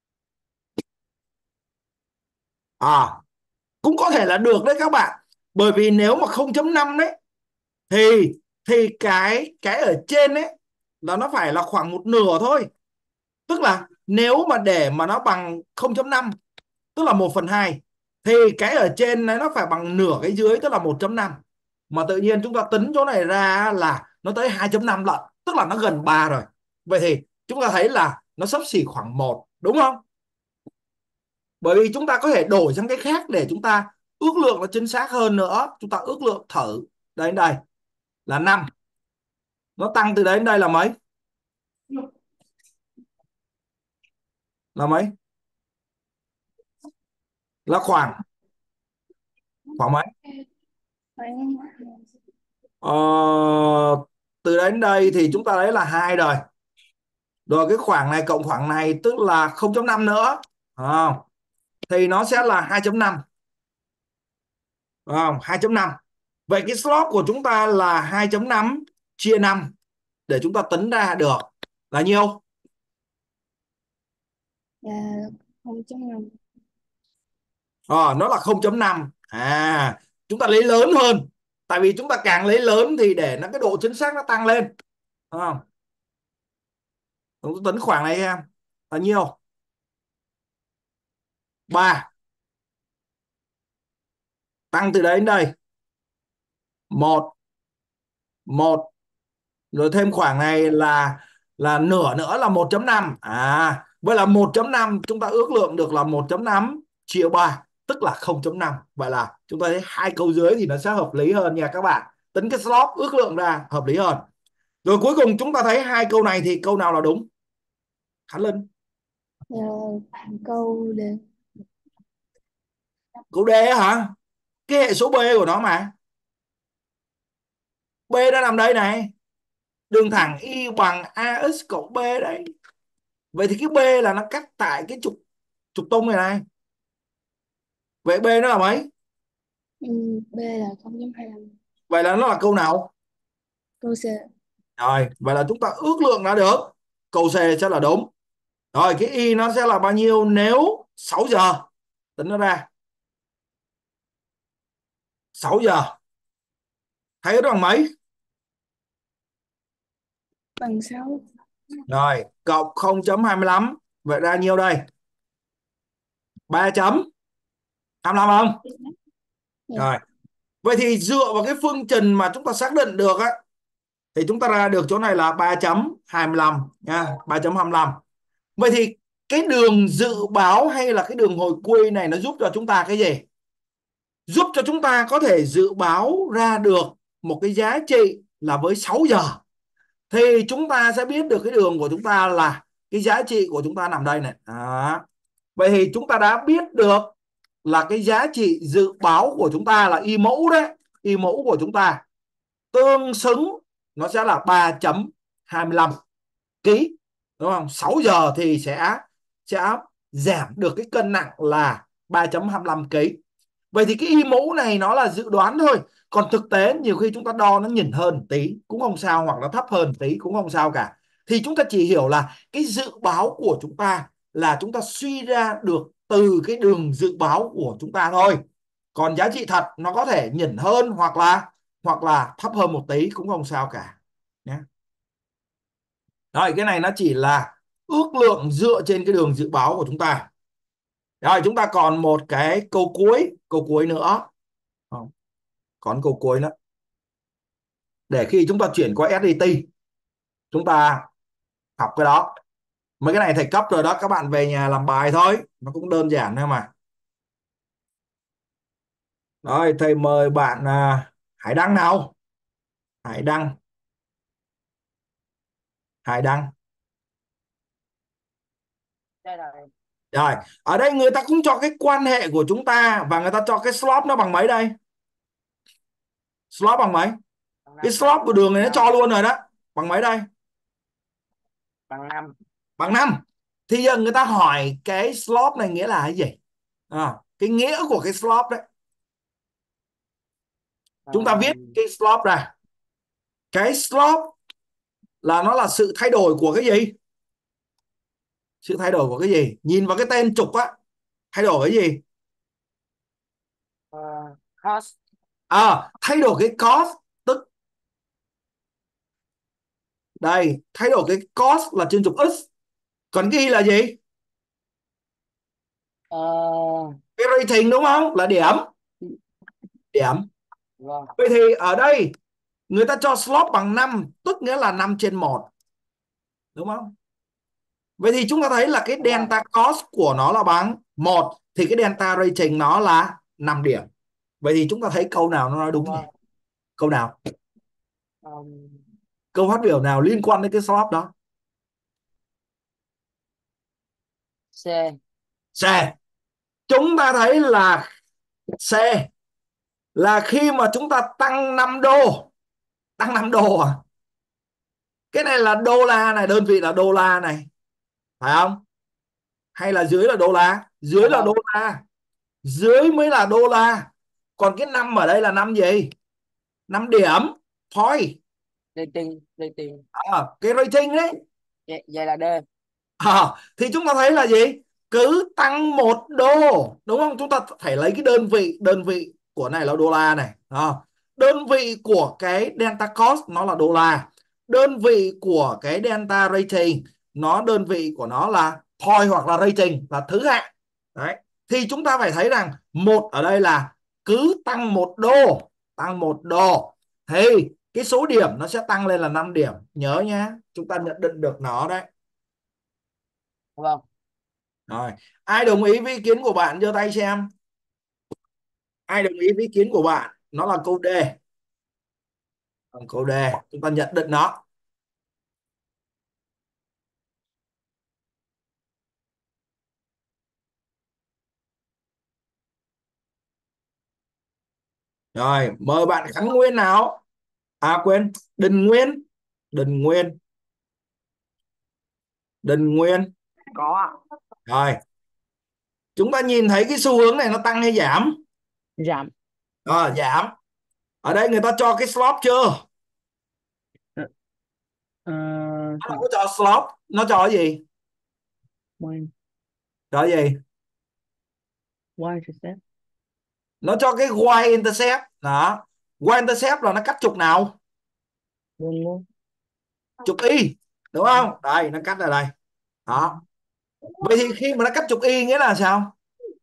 Cũng có thể là được đấy các bạn. Bởi vì nếu mà 0.5 đấy thì cái ở trên ấy là nó phải là khoảng một nửa thôi. Tức là nếu mà để mà nó bằng 0.5 tức là 1/2 thì cái ở trên này nó phải bằng nửa cái dưới tức là 1.5. Mà tự nhiên chúng ta tính chỗ này ra là nó tới 2.5 lận, tức là nó gần 3 rồi. Vậy thì chúng ta thấy là nó xấp xỉ khoảng 1, đúng không? Bởi vì chúng ta có thể đổi sang cái khác để chúng ta ước lượng nó chính xác hơn nữa. Chúng ta ước lượng thử. Đây đây là 5. Nó tăng từ đấy đến đây là mấy? Là mấy? Là khoảng mấy? Ờ, từ đấy đến đây thì chúng ta lấy là 2 rồi. Rồi cái khoảng này cộng khoảng này tức là 0.5 nữa. Thì nó sẽ là 2.5. 2.5. Vậy cái slope của chúng ta là 2.5 chia 5 để chúng ta tính ra được là nhiêu? Là 0.5. Nó là 0.5. Chúng ta lấy lớn hơn, tại vì chúng ta càng lấy lớn thì để nó cái độ chính xác nó tăng lên, đúng không? Chúng ta tính khoảng này em là nhiêu? 3. Tăng từ đấy đến đây 1 1, rồi thêm khoảng này là nửa nữa là 1.5. Vậy là 1.5 chúng ta ước lượng được là 1.5 chia 3 tức là 0.5. Vậy là chúng ta thấy hai câu dưới thì nó sẽ hợp lý hơn nha các bạn. Tính cái slope ước lượng ra hợp lý hơn. Rồi cuối cùng chúng ta thấy hai câu này thì câu nào là đúng? Khánh Linh. Câu D. Câu D hả? Cái hệ số B của nó mà. B đã nằm đây này. Đường thẳng Y bằng AX cộng B đấy. Vậy thì cái B là nó cắt tại cái trục tung này này. Vậy B nó là mấy? B là 0.25. Vậy là nó là câu nào? Câu C. Rồi, vậy là chúng ta ước lượng ra được câu C sẽ là đúng. Rồi cái Y nó sẽ là bao nhiêu nếu 6 giờ? Tính nó ra. 6 giờ. Thấy nó bằng mấy? Bằng 6. Rồi, cộng 0.25. Vậy ra nhiêu đây? 3.25 không? Rồi. Vậy thì dựa vào cái phương trình mà chúng ta xác định được á, thì chúng ta ra được chỗ này là 3.25 nha, 3.25. Vậy thì cái đường dự báo hay là cái đường hồi quy này nó giúp cho chúng ta cái gì? Giúp cho chúng ta có thể dự báo ra được một cái giá trị là với 6 giờ thì chúng ta sẽ biết được cái đường của chúng ta là cái giá trị của chúng ta nằm đây này. Vậy thì chúng ta đã biết được là cái giá trị dự báo của chúng ta là y mẫu đấy, y mẫu của chúng ta tương xứng nó sẽ là 3.25 kg, đúng không? 6 giờ thì sẽ giảm được cái cân nặng là 3.25 kg. Vậy thì cái y mẫu này nó là dự đoán thôi, còn thực tế nhiều khi chúng ta đo nó nhỉnh hơn tí cũng không sao, hoặc là thấp hơn tí cũng không sao cả. Thì chúng ta chỉ hiểu là cái dự báo của chúng ta là chúng ta suy ra được từ cái đường dự báo của chúng ta thôi, còn giá trị thật nó có thể nhỉnh hơn hoặc là thấp hơn một tí cũng không sao cả nhé. Rồi cái này nó chỉ là ước lượng dựa trên cái đường dự báo của chúng ta. Rồi chúng ta còn một cái câu cuối nữa. Còn câu cuối nữa. Để khi chúng ta chuyển qua SAT chúng ta học cái đó. Mấy cái này thầy cấp rồi đó, các bạn về nhà làm bài thôi, nó cũng đơn giản thôi mà. Rồi thầy mời bạn Hải Đăng nào. Hải Đăng. Hải Đăng. Đây rồi. Rồi, ở đây người ta cũng cho cái quan hệ của chúng ta và người ta cho cái slope nó bằng mấy đây? Slope bằng mấy? Cái slope của đường này nó cho luôn rồi đó. Bằng mấy đây? Bằng 5. Bằng 5. Thì giờ người ta hỏi cái slope này nghĩa là cái gì? Cái nghĩa của cái slope đấy. Chúng ta viết cái slope ra. Cái slope là nó là sự thay đổi của cái gì? Sự thay đổi của cái gì? Nhìn vào cái tên trục á, thay đổi cái gì? Cost. Thay đổi cái cost, tức đây, thay đổi cái cost là trên trục x. Còn cái y là gì? Cái rating đúng không? Là điểm. Điểm. Vâng. Vậy thì ở đây người ta cho slope bằng 5, tức nghĩa là 5/1. Đúng không? Vậy thì chúng ta thấy là cái delta cost của nó là bằng 1 thì cái delta rating nó là 5 điểm. Vậy thì chúng ta thấy câu nào nó nói đúng nhỉ? Câu nào? Câu phát biểu nào liên quan đến cái slope đó? C. C. Chúng ta thấy là C là khi mà chúng ta tăng 5 đô. Tăng 5 đô à? Cái này là đô la này, đơn vị là đô la này. Phải không? Hay là dưới là đô la? Dưới là đô la. Dưới mới là đô la. Còn cái năm ở đây là năm gì? 5 điểm. Point. Rating. Cái rating đấy. Vậy là D. Thì chúng ta thấy là gì? Cứ tăng 1 đô, đúng không? Chúng ta phải lấy cái đơn vị của này là đô la này. Đơn vị của cái delta cost nó là đô la. Đơn vị của cái delta rating đơn vị của nó là point hoặc là rating là thứ hạng. Đấy. Thì chúng ta phải thấy rằng một ở đây là cứ tăng 1 đô, tăng 1 đô thì cái số điểm nó sẽ tăng lên là 5 điểm. Nhớ nhá, chúng ta nhận định được nó đấy. Vâng. Rồi, ai đồng ý với ý kiến của bạn giơ tay xem. Ai đồng ý với ý kiến của bạn? Nó là câu D. Câu D, chúng ta nhận định nó. Rồi, mời bạn Khánh Nguyên nào. Quên, Đình Nguyên. Đình Nguyên. Đình Nguyên. Có ạ. Rồi. Chúng ta nhìn thấy cái xu hướng này nó tăng hay giảm? Giảm. Giảm. Ở đây người ta cho cái slope chưa? Nó không có cho slope, nó cho cái gì? Cho cái gì? Y-intercept. Nó cho cái y-intercept. Đó. Y-intercept là nó cắt trục nào? Trục Y, đúng không? Đây, nó cắt ở đây. Đó. Vậy thì khi mà nó cắt trục Y nghĩa là sao?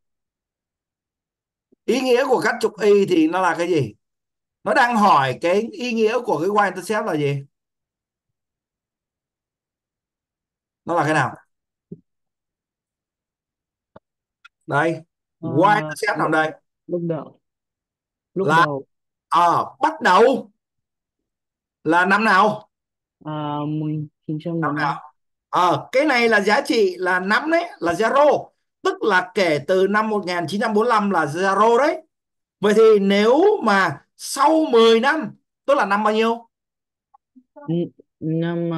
Ý nghĩa của cắt trục Y thì nó là cái gì? Nó đang hỏi cái ý nghĩa của cái y-intercept là gì? Nó là cái nào? Đây, y-intercept nằm đây. Lúc đầu. Bắt đầu là năm nào? 1915. Cái này là giá trị là năm đấy, là zero. Tức là kể từ năm 1945 là zero đấy. Vậy thì nếu mà sau 10 năm, tức là năm bao nhiêu? Năm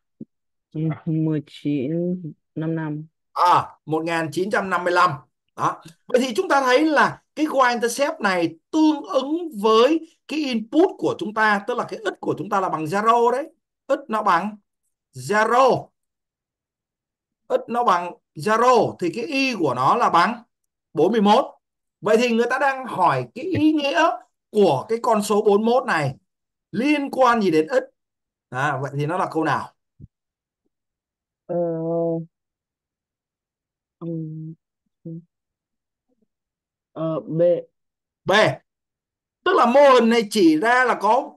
1955. 1955. Đó. Vậy thì chúng ta thấy là cái y-intercept này tương ứng với cái input của chúng ta, tức là cái x của chúng ta là bằng zero đấy. X nó bằng zero. X nó bằng zero thì cái y của nó là bằng 41. Vậy thì người ta đang hỏi cái ý nghĩa của cái con số 41 này liên quan gì đến x? Vậy thì nó là câu nào? B. B. Tức là mô hình này chỉ ra là có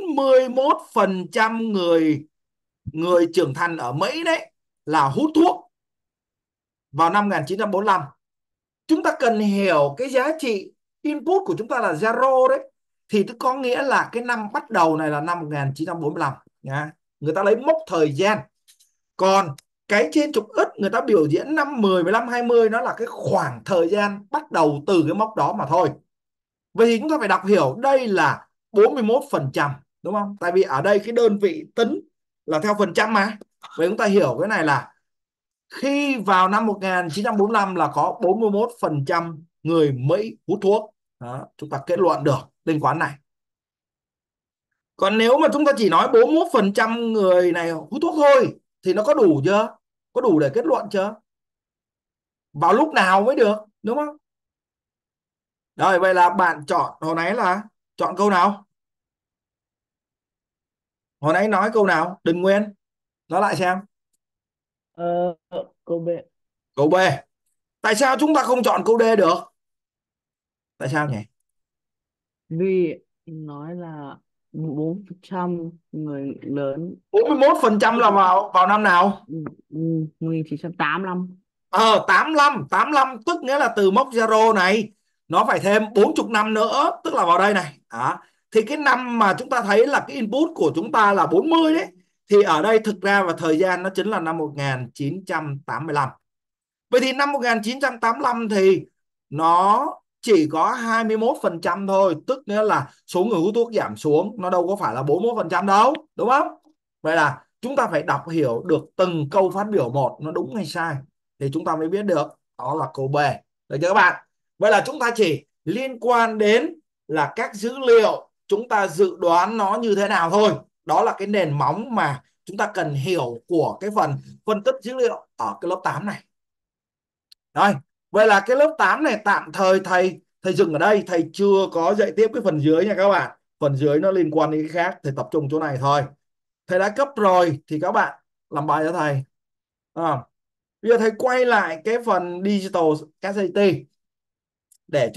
41% người trưởng thành ở Mỹ đấy là hút thuốc vào năm 1945. Chúng ta cần hiểu cái giá trị input của chúng ta là zero đấy. Thì có nghĩa là cái năm bắt đầu này là năm 1945 nha. Người ta lấy mốc thời gian. Còn cái trên trục x người ta biểu diễn năm 10, 15, 20 nó là cái khoảng thời gian bắt đầu từ cái mốc đó mà thôi. Vậy thì chúng ta phải đọc hiểu đây là 41%, đúng không? Tại vì ở đây cái đơn vị tính là theo phần trăm mà. Vậy chúng ta hiểu cái này là khi vào năm 1945 là có 41% người Mỹ hút thuốc. Đó, chúng ta kết luận được liên quan này. Còn nếu mà chúng ta chỉ nói 41% người này hút thuốc thôi thì nó có đủ chưa? Có đủ để kết luận chưa? Vào lúc nào mới được, đúng không? Rồi, vậy là bạn chọn hồi nãy là chọn câu nào? Hồi nãy nói câu nào? Đình Nguyên nói lại xem. Câu B. Câu B. Tại sao chúng ta không chọn câu D được? Tại sao nhỉ? Vì nói là 4% người lớn. 41% là vào năm nào? 1985. 85 tức nghĩa là từ mốc zero này nó phải thêm 40 năm nữa, tức là vào đây này. Đó. Thì cái năm mà chúng ta thấy là cái input của chúng ta là 40 đấy, thì ở đây thực ra và thời gian nó chính là năm 1985. Vậy thì năm 1985 thì nó chỉ có 21% thôi, tức nghĩa là số người hút thuốc giảm xuống, nó đâu có phải là 41% đâu, đúng không? Vậy là chúng ta phải đọc hiểu được từng câu phát biểu một nó đúng hay sai thì chúng ta mới biết được. Đó là câu B. Được chưa các bạn? Vậy là chúng ta chỉ liên quan đến là các dữ liệu chúng ta dự đoán nó như thế nào thôi. Đó là cái nền móng mà chúng chúng ta cần hiểu của cái phần phân tích dữ liệu ở cái lớp 8 này. Rồi, vậy là cái lớp 8 này tạm thời thầy dừng ở đây, thầy chưa có dạy tiếp cái phần dưới nha các bạn. Phần dưới nó liên quan đến cái khác, thầy tập trung chỗ này thôi. Thầy đã cấp rồi thì các bạn làm bài cho thầy. Bây giờ thầy quay lại cái phần Digital SAT để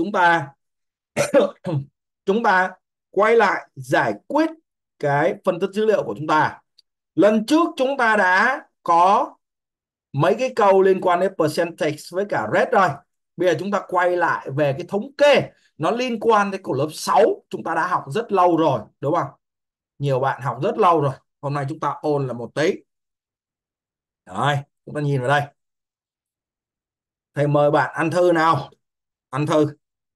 chúng ta quay lại giải quyết cái phân tích dữ liệu của chúng ta. Lần trước chúng ta đã có mấy cái câu liên quan đến percentage với cả rate rồi. Bây giờ chúng ta quay lại về cái thống kê, nó liên quan đến của lớp 6, chúng ta đã học rất lâu rồi đúng không? Nhiều bạn học rất lâu rồi. Hôm nay chúng ta ôn là một tí. Rồi, chúng ta nhìn vào đây. Thầy mời bạn ăn thư nào. Ăn thư.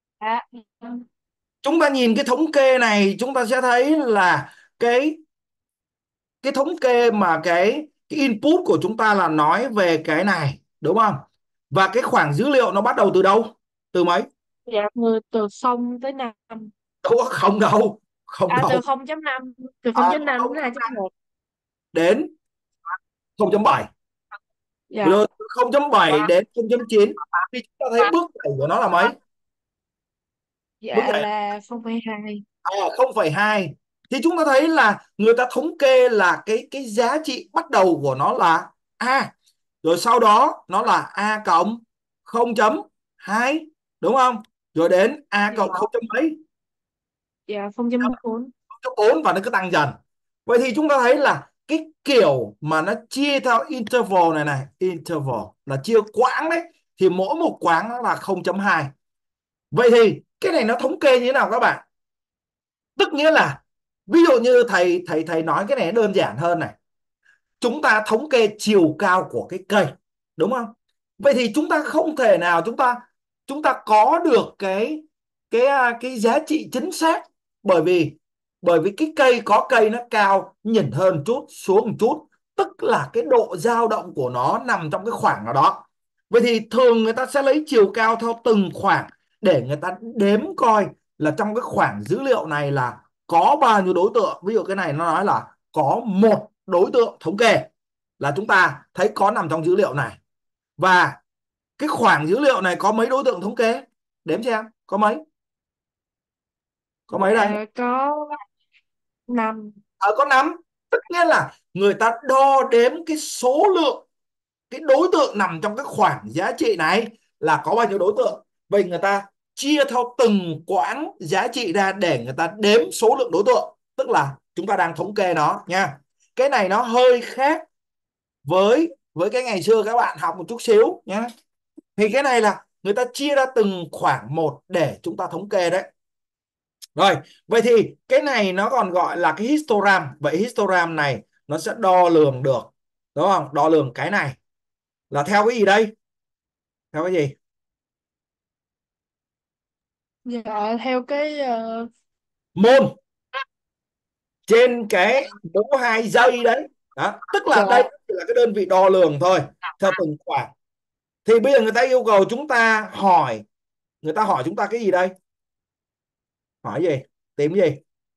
Chúng ta nhìn cái thống kê này, chúng ta sẽ thấy là cái thống kê mà cái input của chúng ta là nói về cái này đúng không? Và cái khoảng dữ liệu nó bắt đầu từ đâu? Từ mấy? Dạ, từ 0 tới 5. Đâu có không đâu. Không đâu. Từ 0.5, từ 0.5 đến 2.1. Đến 0.7. Dạ. Rồi từ 0.7 đến 0.9 thì chúng ta thấy bước đẩy của nó là mấy? Bước Dạ đẩy là 0,2. 0,2. Thì chúng ta thấy là người ta thống kê là cái giá trị bắt đầu của nó là A. Rồi sau đó nó là A cộng 0.2 đúng không? Rồi đến A cộng 0. mấy? Dạ 0.4. 0.4 và nó cứ tăng dần. Vậy thì chúng ta thấy là cái kiểu mà nó chia theo interval này, interval là chia quãng đấy, thì mỗi một quãng nó là 0.2. Vậy thì cái này nó thống kê như thế nào các bạn? Tức nghĩa là ví dụ như thầy nói cái này đơn giản hơn này. Chúng ta thống kê chiều cao của cái cây đúng không? Vậy thì chúng ta không thể nào chúng ta có được cái giá trị chính xác, bởi vì cái cây có cây nó cao nhỉnh hơn chút xuống một chút, tức là cái độ dao động của nó nằm trong cái khoảng nào đó. Vậy thì thường người ta sẽ lấy chiều cao theo từng khoảng để người ta đếm coi là trong cái khoảng dữ liệu này là có bao nhiêu đối tượng. Ví dụ cái này nó nói là có một đối tượng thống kê, là chúng ta thấy có nằm trong dữ liệu này. Và cái khoảng dữ liệu này có mấy đối tượng thống kê? Đếm xem có mấy? Có mấy đây? Có 5. Có 5. Tức nghĩa là người ta đo đếm cái số lượng, cái đối tượng nằm trong cái khoảng giá trị này là có bao nhiêu đối tượng. Vậy người ta chia theo từng quãng giá trị ra để người ta đếm số lượng đối tượng, tức là chúng ta đang thống kê nó nha. Cái này nó hơi khác với cái ngày xưa các bạn học một chút xíu nhé. Thì cái này là người ta chia ra từng khoảng một để chúng ta thống kê đấy. Rồi, vậy thì cái này nó còn gọi là cái histogram. Vậy histogram này nó sẽ đo lường được, đúng không? Đo lường cái này là theo cái gì đây? Theo cái gì? Dạ theo cái Mol trên cái mũ 2 giây đấy. Đó, tức là dạ. đây là cái đơn vị đo lường thôi, theo từng khoảng. Thì bây giờ người ta yêu cầu chúng ta hỏi, chúng ta cái gì đây? Hỏi gì? Tìm gì?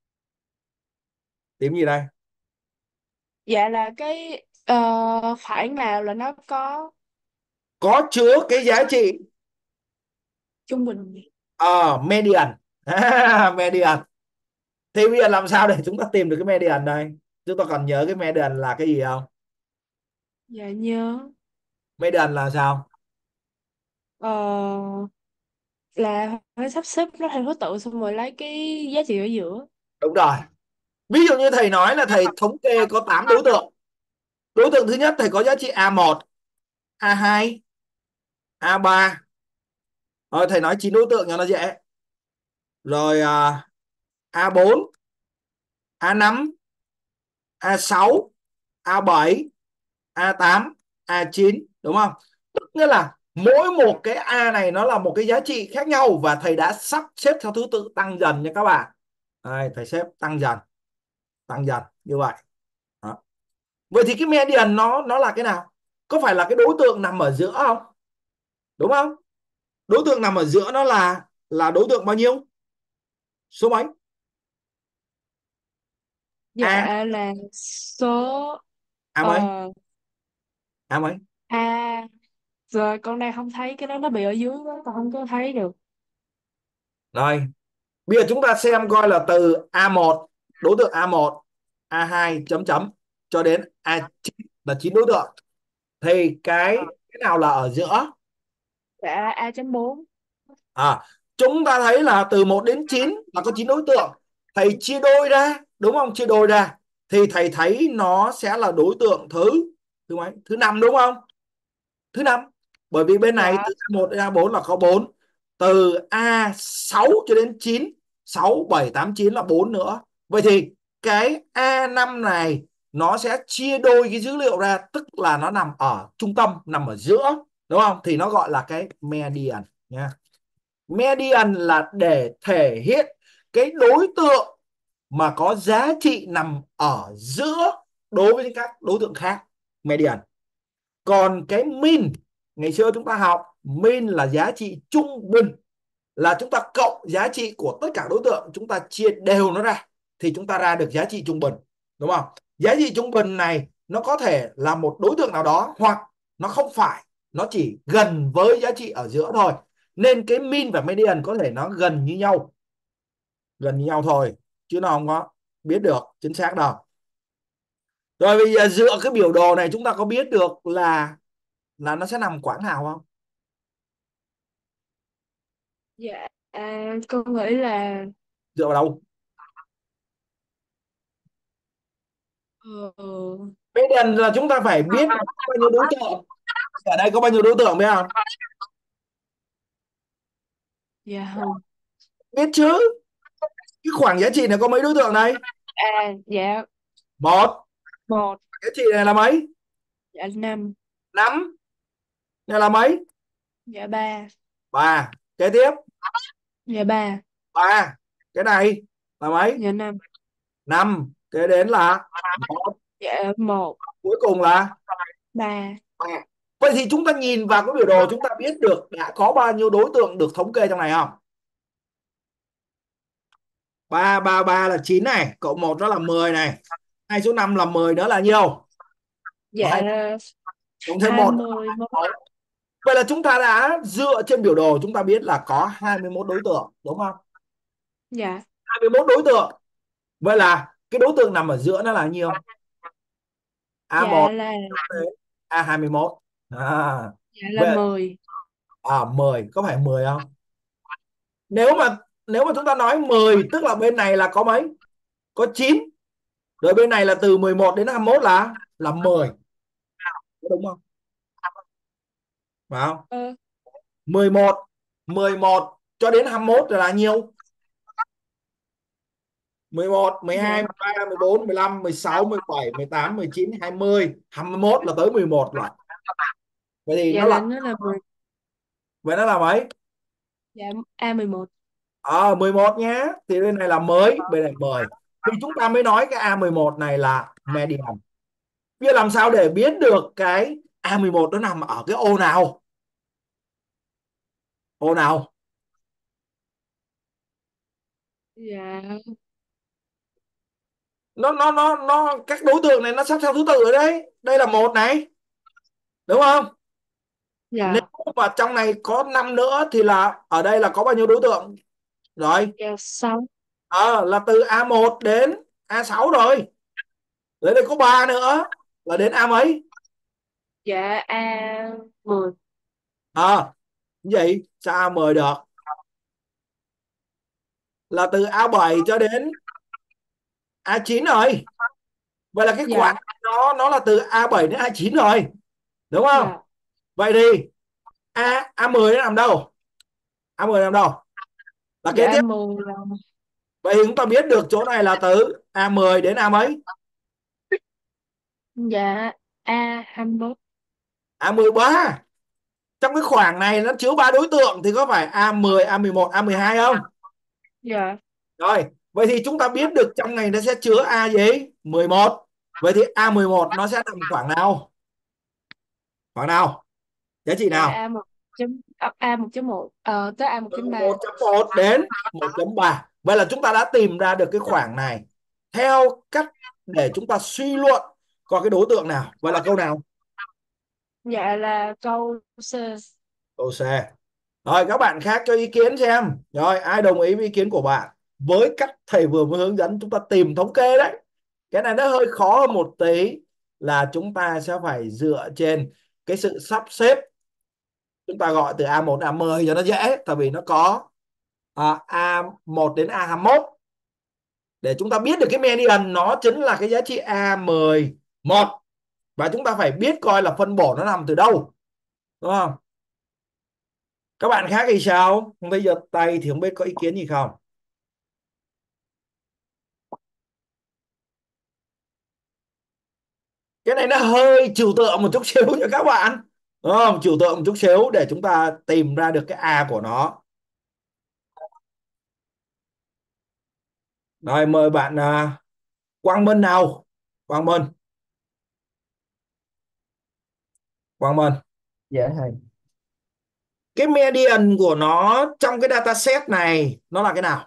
Tìm gì đây? Dạ là cái khoảng nào là nó Có chứa cái giá trị trung bình. median. Median. Thì bây giờ làm sao để chúng ta tìm được cái median đây? Chúng ta còn nhớ cái median là cái gì không? Dạ nhớ. Median là sao? Ờ, là phải sắp xếp nó theo thứ tự xong rồi lấy cái giá trị ở giữa. Đúng rồi. Ví dụ như thầy nói là thầy thống kê có 8 đối tượng. Đối tượng thứ nhất thầy có giá trị A1, A2, A3. Rồi thầy nói 9 đối tượng cho nó dễ. Rồi A4, A5, A6, A7, A8, A9, đúng không? Tức nghĩa là mỗi một cái A này nó là một cái giá trị khác nhau, và thầy đã sắp xếp theo thứ tự tăng dần nha các bạn. Đây, thầy xếp tăng dần như vậy. Đó. Vậy thì cái median nó là cái nào? Có phải là cái đối tượng nằm ở giữa không? Đúng không? Đối tượng nằm ở giữa nó là đối tượng bao nhiêu? Số mấy? Dạ là số A mấy? Ờ, A mấy? A. Rồi con đang không thấy cái đó, nó bị ở dưới đó, con không có thấy được. Rồi, bây giờ chúng ta xem coi là từ A1, đối tượng A1, A2 chấm chấm cho đến A9 là 9 đối tượng. Thì cái nào là ở giữa? Dạ A.4. À, chúng ta thấy là từ 1 đến 9 là có 9 đối tượng. Thầy chia đôi ra, đúng không? Chia đôi ra thì thầy thấy nó sẽ là đối tượng thứ mấy? Thứ 5 đúng không? Thứ 5. Bởi vì bên này Dạ. từ A1 đến A4 là có 4. Từ A6 cho đến 9, 6 7 8 9 là 4 nữa. Vậy thì cái A5 này nó sẽ chia đôi cái dữ liệu ra, tức là nó nằm ở trung tâm, nằm ở giữa, đúng không? Thì nó gọi là cái median nha. Median là để thể hiện cái đối tượng mà có giá trị nằm ở giữa đối với các đối tượng khác, median. Còn cái mean, ngày xưa chúng ta học mean là giá trị trung bình, là chúng ta cộng giá trị của tất cả đối tượng, chúng ta chia đều nó ra thì chúng ta ra được giá trị trung bình, đúng không? Giá trị trung bình này nó có thể là một đối tượng nào đó, hoặc nó không phải, nó chỉ gần với giá trị ở giữa thôi. Nên cái mean và median có thể nó gần như nhau, gần như nhau thôi, chứ nó không có biết được chính xác đâu. Rồi bây giờ dựa cái biểu đồ này chúng ta có biết được là nó sẽ nằm quãng nào không? Dạ con nghĩ là Dựa vào đâu? ờ, Median là chúng ta phải biết là có bao nhiêu đối tượng. Ở đây có bao nhiêu đối tượng biết không? dạ không. Biết chứ. Cái khoảng giá trị này có mấy đối tượng đây? Dạ Một. 1. Giá trị này là mấy? Dạ 5. 5. Này là mấy? Dạ 3. 3. Kế tiếp. Dạ 3. 3. Cái này là mấy? Dạ 5. 5. Kế đến là 1. Dạ 1. Cuối cùng là 3. 3. Vậy thì chúng ta nhìn vào cái biểu đồ chúng ta biết được đã có bao nhiêu đối tượng được thống kê trong này không? 3 3 3 là 9 này, cộng 1 đó là 10 này. 2 số 5 là 10 nữa là nhiêu? Dạ Cộng thêm 1. 21. Vậy là chúng ta đã dựa trên biểu đồ chúng ta biết là có 21 đối tượng, đúng không? Dạ. 21 đối tượng. Vậy là cái đối tượng nằm ở giữa nó là nhiêu? A1 Dạ là đến A21. dạ là Vậy 10. 10, có phải 10 không? Nếu mà chúng ta nói 10 tức là bên này là có mấy? Có 9. Rồi bên này là từ 11 đến 21 là 10. Đúng không? Phải không? Ờ, 11 11 cho đến 21 là nhiêu? 11, dạ 12, 13, 14, 15, 16, 17, 18, 19, 20, 21 là tới 11 rồi. Vậy thì dạ nó là là nó là 10. vậy nó là mấy? Dạ A11. 11 nhé. Thì bên này là mới, bên này 10. Thì chúng ta mới nói cái A11 này là median. Biết làm sao để biết được cái A11 nó nằm ở cái ô nào? Ô nào? Dạ. Nó các đối tượng này nó sắp theo thứ tự ở đấy. Đây là một này, đúng không? Nếu Dạ. mà trong này có 5 nữa thì là ở đây là có bao nhiêu đối tượng? Rồi, Dạ 6. là từ A1 đến A6 rồi. Đấy đây có 3 nữa là đến A mấy? Dạ A10. Vậy sao A10 được? Là từ A7 cho đến A9 rồi. Vậy là cái Dạ. khoảng nó là từ A7 đến A9 rồi, đúng không? Dạ. Vậy thì A10 nó nằm đâu? A10 nằm đâu? Là kế Dạ tiếp. A10 là Vậy thì chúng ta biết được chỗ này là từ A10 đến A mấy? dạ A21. A13. Trong cái khoảng này nó chứa 3 đối tượng thì có phải A10, A11, A12 không? Dạ. Rồi, vậy thì chúng ta biết được trong này nó sẽ chứa A gì? 11. Vậy thì A11 nó sẽ nằm khoảng nào? Khoảng nào? Giá trị Dạ nào? A1.1 tới Từ A1.3. 1.1 đến 1.3. Vậy là chúng ta đã tìm ra được cái khoảng này. Theo cách để chúng ta suy luận Có cái đối tượng nào? Vậy là câu nào? Dạ là câu C. Câu C. Rồi các bạn khác cho ý kiến xem. Rồi ai đồng ý với ý kiến của bạn? Với cách thầy vừa mới hướng dẫn chúng ta tìm thống kê đấy. Cái này nó hơi khó hơn một tí, là chúng ta sẽ phải dựa trên cái sự sắp xếp. Chúng ta gọi từ A1 đến A10 cho nó dễ, tại vì nó có A1 đến A21. Để chúng ta biết được cái median nó chính là cái giá trị A11. Và chúng ta phải biết coi là phân bổ nó nằm từ đâu, đúng không? Các bạn khác thì sao? Bây giờ tay thì không biết có ý kiến gì không? Cái này nó hơi trừu tượng một chút xíu cho các bạn, đúng không? Trừu tượng một chút xíu để chúng ta tìm ra được cái A của nó. Rồi mời bạn Quang Minh nào. Quang Minh. Quang Minh. Dạ thầy. Cái median của nó trong cái dataset này nó là cái nào?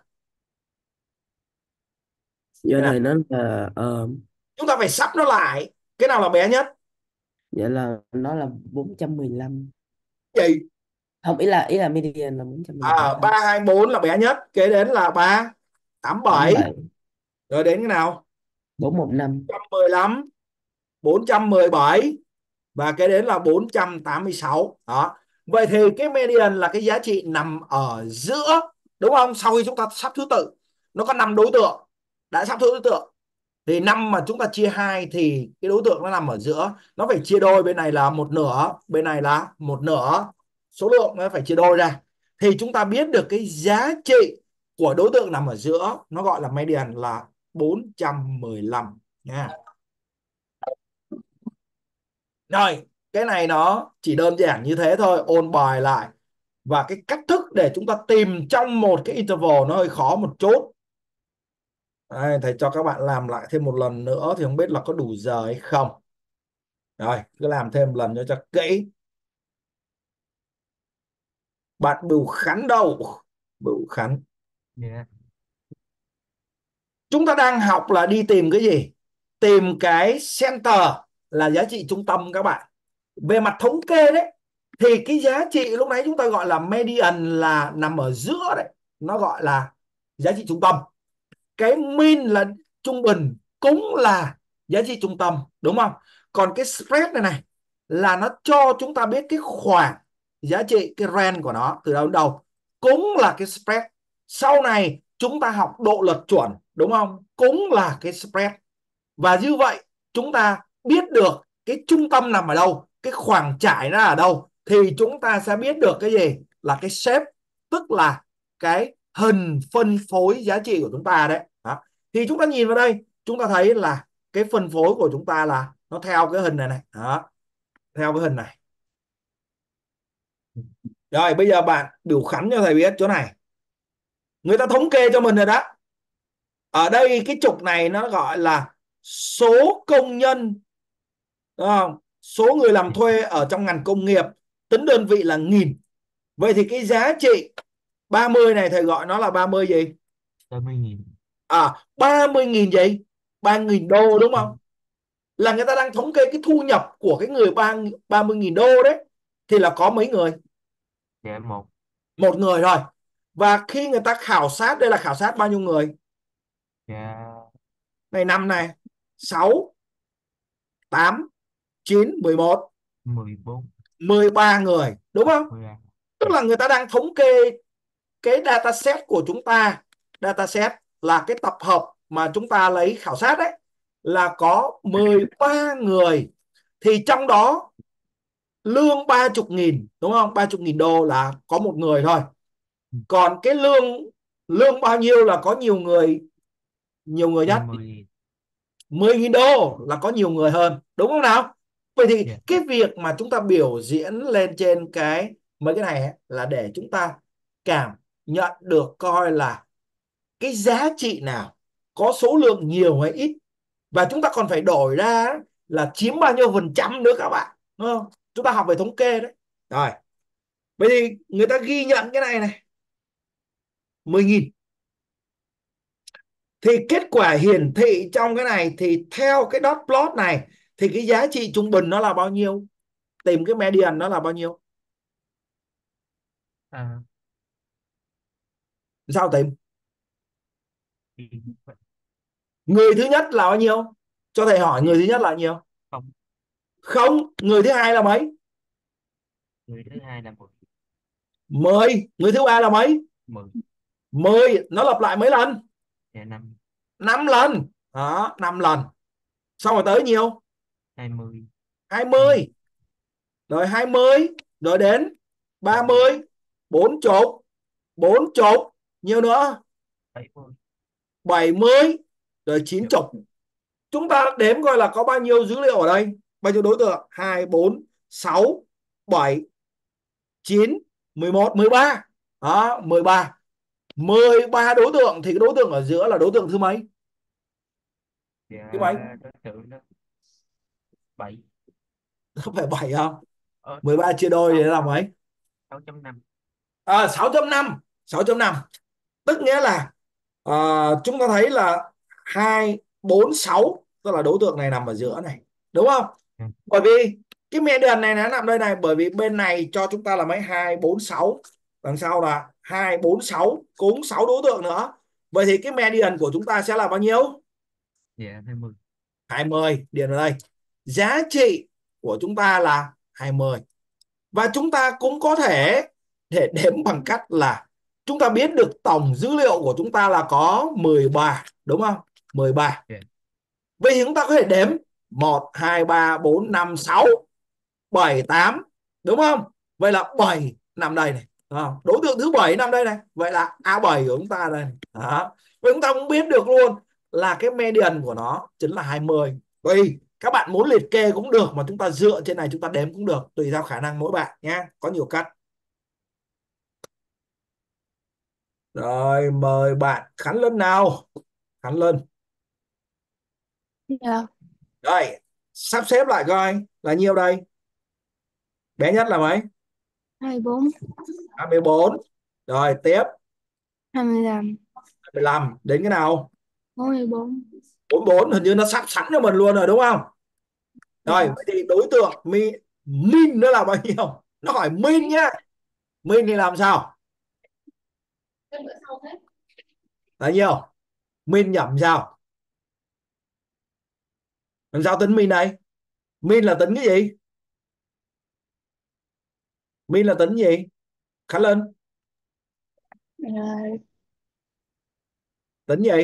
Dạ Cái nào? thầy, nó là Chúng ta phải sắp nó lại. Cái nào là bé nhất? dạ là nó là 415. Vậy Không, ý là median là 415. 324 là bé nhất, kế đến là 387, 87. rồi đến cái nào? 415. 415, 417 và cái đến là 486. Đó. Vậy thì cái median là cái giá trị nằm ở giữa, đúng không? Sau khi chúng ta sắp thứ tự, nó có 5 đối tượng. Đã sắp thứ đối tượng thì năm mà chúng ta chia hai thì cái đối tượng nó nằm ở giữa, nó phải chia đôi, bên này là một nửa, bên này là một nửa, số lượng nó phải chia đôi ra thì chúng ta biết được cái giá trị của đối tượng nằm ở giữa, nó gọi là median là 415 nha. Rồi cái này nó chỉ đơn giản như thế thôi, ôn bài lại. Và cái cách thức để chúng ta tìm trong một cái interval nó hơi khó một chút. Đây, thầy cho các bạn làm lại thêm một lần nữa thì không biết là có đủ giờ hay không. Rồi cứ làm thêm một lần cho kỹ. Bạn Bửu Khánh đâu? Bửu Khánh. Dạ. Chúng ta đang học là đi tìm cái gì? Tìm cái center là giá trị trung tâm các bạn. Về mặt thống kê đấy thì cái giá trị lúc nãy chúng ta gọi là median là nằm ở giữa đấy, nó gọi là giá trị trung tâm. Cái mean là trung bình cũng là giá trị trung tâm, đúng không? Còn cái spread này này là nó cho chúng ta biết cái khoảng giá trị, cái range của nó từ đâu đến đâu, cũng là cái spread. Sau này chúng ta học độ lệch chuẩn, đúng không? Cũng là cái spread. Và như vậy chúng ta biết được cái trung tâm nằm ở đâu, cái khoảng trải nó ở đâu, thì chúng ta sẽ biết được cái gì là cái shape, tức là cái hình phân phối giá trị của chúng ta đấy. Đó. Thì chúng ta nhìn vào đây, chúng ta thấy là cái phân phối của chúng ta là nó theo cái hình này này. Đó. Theo cái hình này. Rồi bây giờ bạn biểu khắn cho thầy biết chỗ này. Người ta thống kê cho mình rồi đó. Ở đây cái trục này nó gọi là số công nhân, đúng không? Số người làm thuê ở trong ngành công nghiệp, tính đơn vị là nghìn. Vậy thì cái giá trị 30 này thầy gọi nó là 30 gì? 30.000. 30.000 gì? 3.000 đô, đúng không? Là người ta đang thống kê cái thu nhập của cái người 30.000 đô đấy. Thì là có mấy người? Dạ một. Một người thôi. Và khi người ta khảo sát, đây là khảo sát bao nhiêu người? Dạ Này 5 này, 6, 8, 9, 11, 14. 13 người, đúng không? 13. Tức là người ta đang thống kê cái dataset của chúng ta. Dataset là cái tập hợp mà chúng ta lấy khảo sát đấy, là có 13 người. Thì trong đó lương 30.000, đúng không? 30.000 đô là có một người thôi. Còn cái lương bao nhiêu là có nhiều người nhất? 50.000. 10.000 đô là có nhiều người hơn, đúng không nào? Vậy thì Dạ. cái việc mà chúng ta biểu diễn lên trên mấy cái này ấy, là để chúng ta cảm nhận được coi là cái giá trị nào có số lượng nhiều hay ít, và chúng ta còn phải đổi ra là chiếm bao nhiêu phần trăm nữa các bạn, đúng không? Chúng ta học về thống kê đấy. Rồi vậy thì người ta ghi nhận cái này này 10.000. Thì kết quả hiển thị trong cái này thì theo cái dot plot này thì cái giá trị trung bình nó là bao nhiêu? Tìm cái median nó là bao nhiêu? À, Sao tìm? thì Người thứ nhất là bao nhiêu? Cho thầy hỏi, người thứ nhất là bao nhiêu? không, Không. Người thứ hai là mấy? người thứ hai là 10. 10. Người thứ ba là mấy? 10. 10. Nó lặp lại mấy lần? Dạ 5. 5 lần. Đó, 5 lần. Xong rồi tới nhiêu? 20. 20. Rồi 20. Rồi đến 30. 40. 40. Nhiêu nữa? 70. 70. Rồi 90. Chúng ta đếm coi là có bao nhiêu dữ liệu ở đây? Bao nhiêu đối tượng? 2, 4, 6, 7, 9, 11, 13. Đó, 13. 13 đối tượng thì cái đối tượng ở giữa là đối tượng thứ mấy? Dạ Thứ mấy? đối tượng đó 7. Có phải 7 không? Ờ, 13 chia đôi thì là mấy? 6.5. 6.5. 6.5. Tức nghĩa là chúng ta thấy là 2, 4, 6, tức là đối tượng này nằm ở giữa này, đúng không? Ừ. Bởi vì cái median này nó nằm đây này, bởi vì bên này cho chúng ta là mấy? 2, 4, 6, đằng sau là 2, 4, 6, cũng 6 đối tượng nữa. Vậy thì cái median của chúng ta sẽ là bao nhiêu? Dạ 20. 20. Điền vào đây. Giá trị của chúng ta là 20. Và chúng ta cũng có thể để đếm bằng cách là chúng ta biết được tổng dữ liệu của chúng ta là có 13, đúng không? 13. Yeah. Vậy thì chúng ta có thể đếm 1, 2, 3, 4, 5, 6, 7, 8, đúng không? Vậy là 7 nằm đây này. Đối tượng thứ 7 nằm đây này. Vậy là A7 của chúng ta đây. Đó. Vậy chúng ta cũng biết được luôn là cái median của nó chính là 20. Vậy các bạn muốn liệt kê cũng được, mà chúng ta dựa trên này chúng ta đếm cũng được, tùy theo khả năng mỗi bạn nhé. Có nhiều cách. Rồi mời bạn Khánh Linh nào. Khánh Linh. Dạ. Rồi sắp xếp lại coi là nhiêu đây? Bé nhất là mấy? 24. 24. Rồi tiếp 25. 25. Đến cái nào? 44. 44. Hình như nó sắp sẵn cho mình luôn rồi đúng không? Rồi vậy thì đối tượng min nó là bao nhiêu? Nó hỏi min nhá. Min thì làm sao? Là nhiêu? Min nhẩm sao? Làm sao tính min đây? Min là tính cái gì? Min là tính gì? Khánh Linh. Rồi. Tính gì?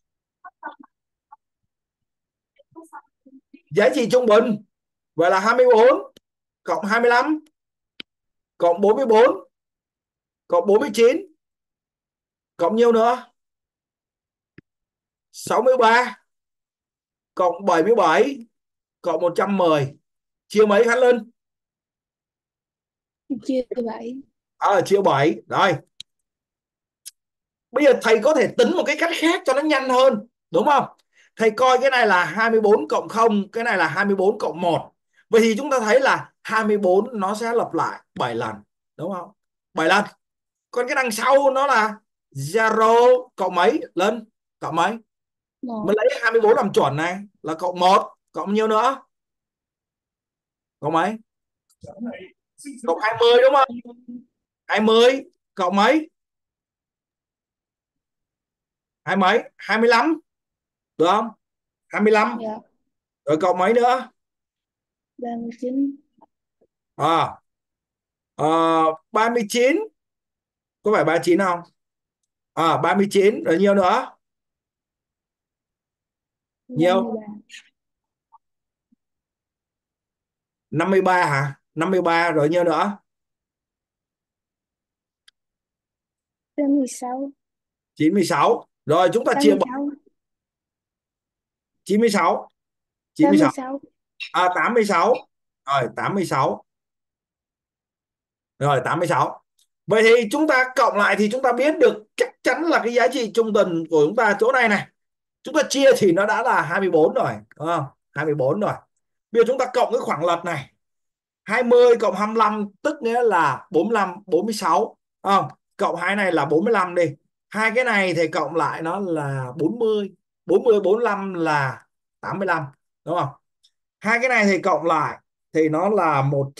Giá trị trung bình. Vậy là 24 cộng 25 cộng 44 cộng 49 cộng nhiêu nữa? 63 cộng 77 cộng 110 chia mấy Khánh Linh? Chia 7. Chia 7. Rồi bây giờ thầy có thể tính một cái cách khác cho nó nhanh hơn, đúng không? Thầy coi cái này là 24 cộng 0, cái này là 24 cộng 1. Vậy thì chúng ta thấy là 24 nó sẽ lặp lại 7 lần, đúng không? 7 lần. Còn cái đằng sau nó là 0 cộng mấy lần? Cộng mấy? 1. Mình lấy 24 làm chuẩn này là cộng 1, cộng nhiêu nữa? Cộng mấy? Cộng 20 đúng không? 20 cộng mấy? 25 được không? 25. Dạ. Rồi cộng mấy nữa? 39. À, 39. Có phải 39 không? 39 rồi nhiêu nữa? Nhiêu? 53. 53 hả? 53 rồi nhiêu nữa? 96. 96. Rồi chúng ta chia 86. 96. 86. 86. Rồi 86. Rồi 86. Vậy thì chúng ta cộng lại thì chúng ta biết được chắc chắn là cái giá trị trung bình của chúng ta chỗ này này. Chúng ta chia thì nó đã là 24 rồi, đúng không? 24 rồi. Bây giờ chúng ta cộng cái khoảng lệch này. 20 cộng 25 tức nghĩa là 45, 46. Không? Cộng hai này là 45 đi. Hai cái này thì cộng lại nó là 40. 40, 45 là 85. Đúng không? Hai cái này thì cộng lại thì nó là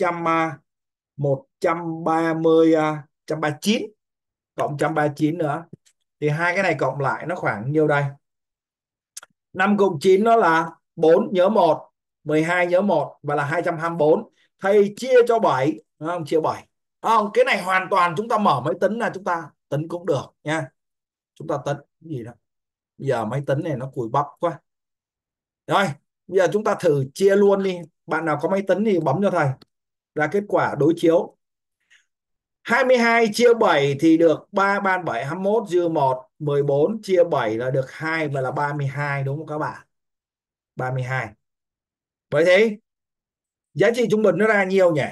130 139 cộng 139 nữa thì hai cái này cộng lại nó khoảng nhiêu đây? 5 cộng 9 nó là 4 nhớ 1, 12 nhớ 1 và là 224. Thầy chia cho 7, đúng không? Chia 7. Không, cái này hoàn toàn chúng ta mở máy tính là chúng ta tính cũng được nha. Chúng ta tính cái gì đó. Bây giờ máy tính này nó cùi bắp quá. Rồi, bây giờ chúng ta thử chia luôn đi. Bạn nào có máy tính thì bấm cho thầy. Ra kết quả đối chiếu. 22 chia 7 thì được 3 ban 7 21 dư 1, 14 chia 7 là được 2 và là 32 đúng không các bạn? 32. Vậy thì giá trị trung bình nó ra nhiêu nhỉ?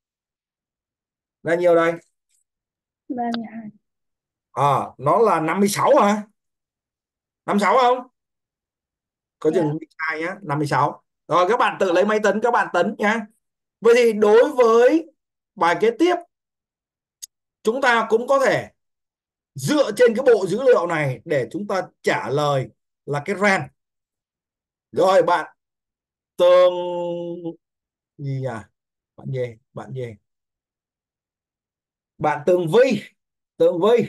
Ra nhiêu đây? 32. Nó là 56 hả? 56 không? Có Dạ. chừng sai nhá, 56. Rồi các bạn tự lấy máy tính các bạn tính nhá. Vậy thì đối với bài kế tiếp chúng ta cũng có thể dựa trên cái bộ dữ liệu này để chúng ta trả lời là cái range. Rồi bạn Tường gì nhỉ? Bạn gì? Bạn Tường Vi. Tường Vi.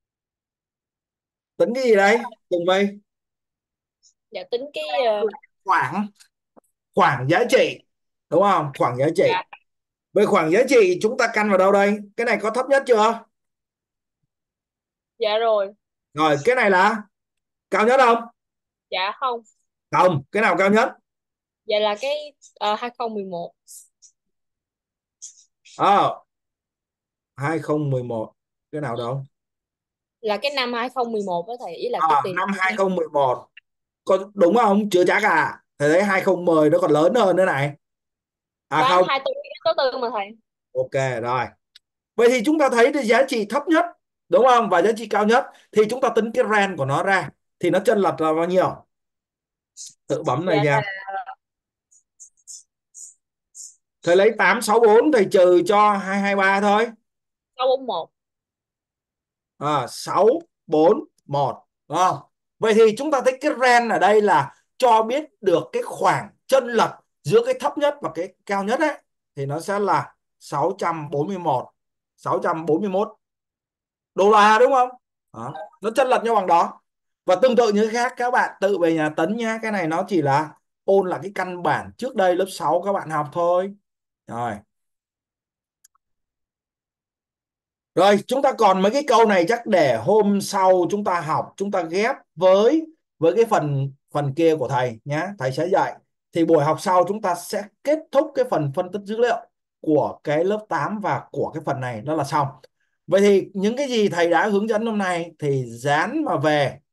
Tính cái gì đấy? Tường Vi. Dạ tính cái Khoảng khoảng giá trị đúng không? Khoảng giá trị. dạ, Về khoảng giá trị chúng ta căn vào đâu đây? Cái này có thấp nhất chưa? dạ rồi. Rồi cái này là cao nhất không? Dạ không. Không, cái nào cao nhất? Dạ là cái 2011. 2011. Cái nào đâu? Là cái năm 2011 đó thầy, ý là cái tiền Năm 2011. Có đúng không? Chưa chắc à. Thầy thấy 2010 nó còn lớn hơn nữa này. Có Không. 24 số tư mà thầy. Ok rồi. Vậy thì chúng ta thấy cái giá trị thấp nhất đúng không? Và giá trị cao nhất thì chúng ta tính cái range của nó ra thì nó chênh lệch là bao nhiêu? Tự bấm này Dạ nha. là Thầy lấy 864 thầy trừ cho 223 thôi. 641. 641 đúng không? Vậy thì chúng ta thấy cái range ở đây là cho biết được cái khoảng chênh lệch giữa cái thấp nhất và cái cao nhất ấy thì nó sẽ là 641 đô la đúng không? Đó. Nó chênh lệch nhau bằng đó. Và tương tự như cái khác các bạn tự về nhà tính nhá. Cái này nó chỉ là ôn lại cái căn bản trước đây lớp 6 các bạn học thôi. Rồi chúng ta còn mấy cái câu này chắc để hôm sau chúng ta học, chúng ta ghép với cái phần kia của thầy nhé. Thầy sẽ dạy. Thì buổi học sau chúng ta sẽ kết thúc cái phần phân tích dữ liệu của cái lớp 8 và của cái phần này đó là xong. Vậy thì những cái gì thầy đã hướng dẫn hôm nay thì dán mà về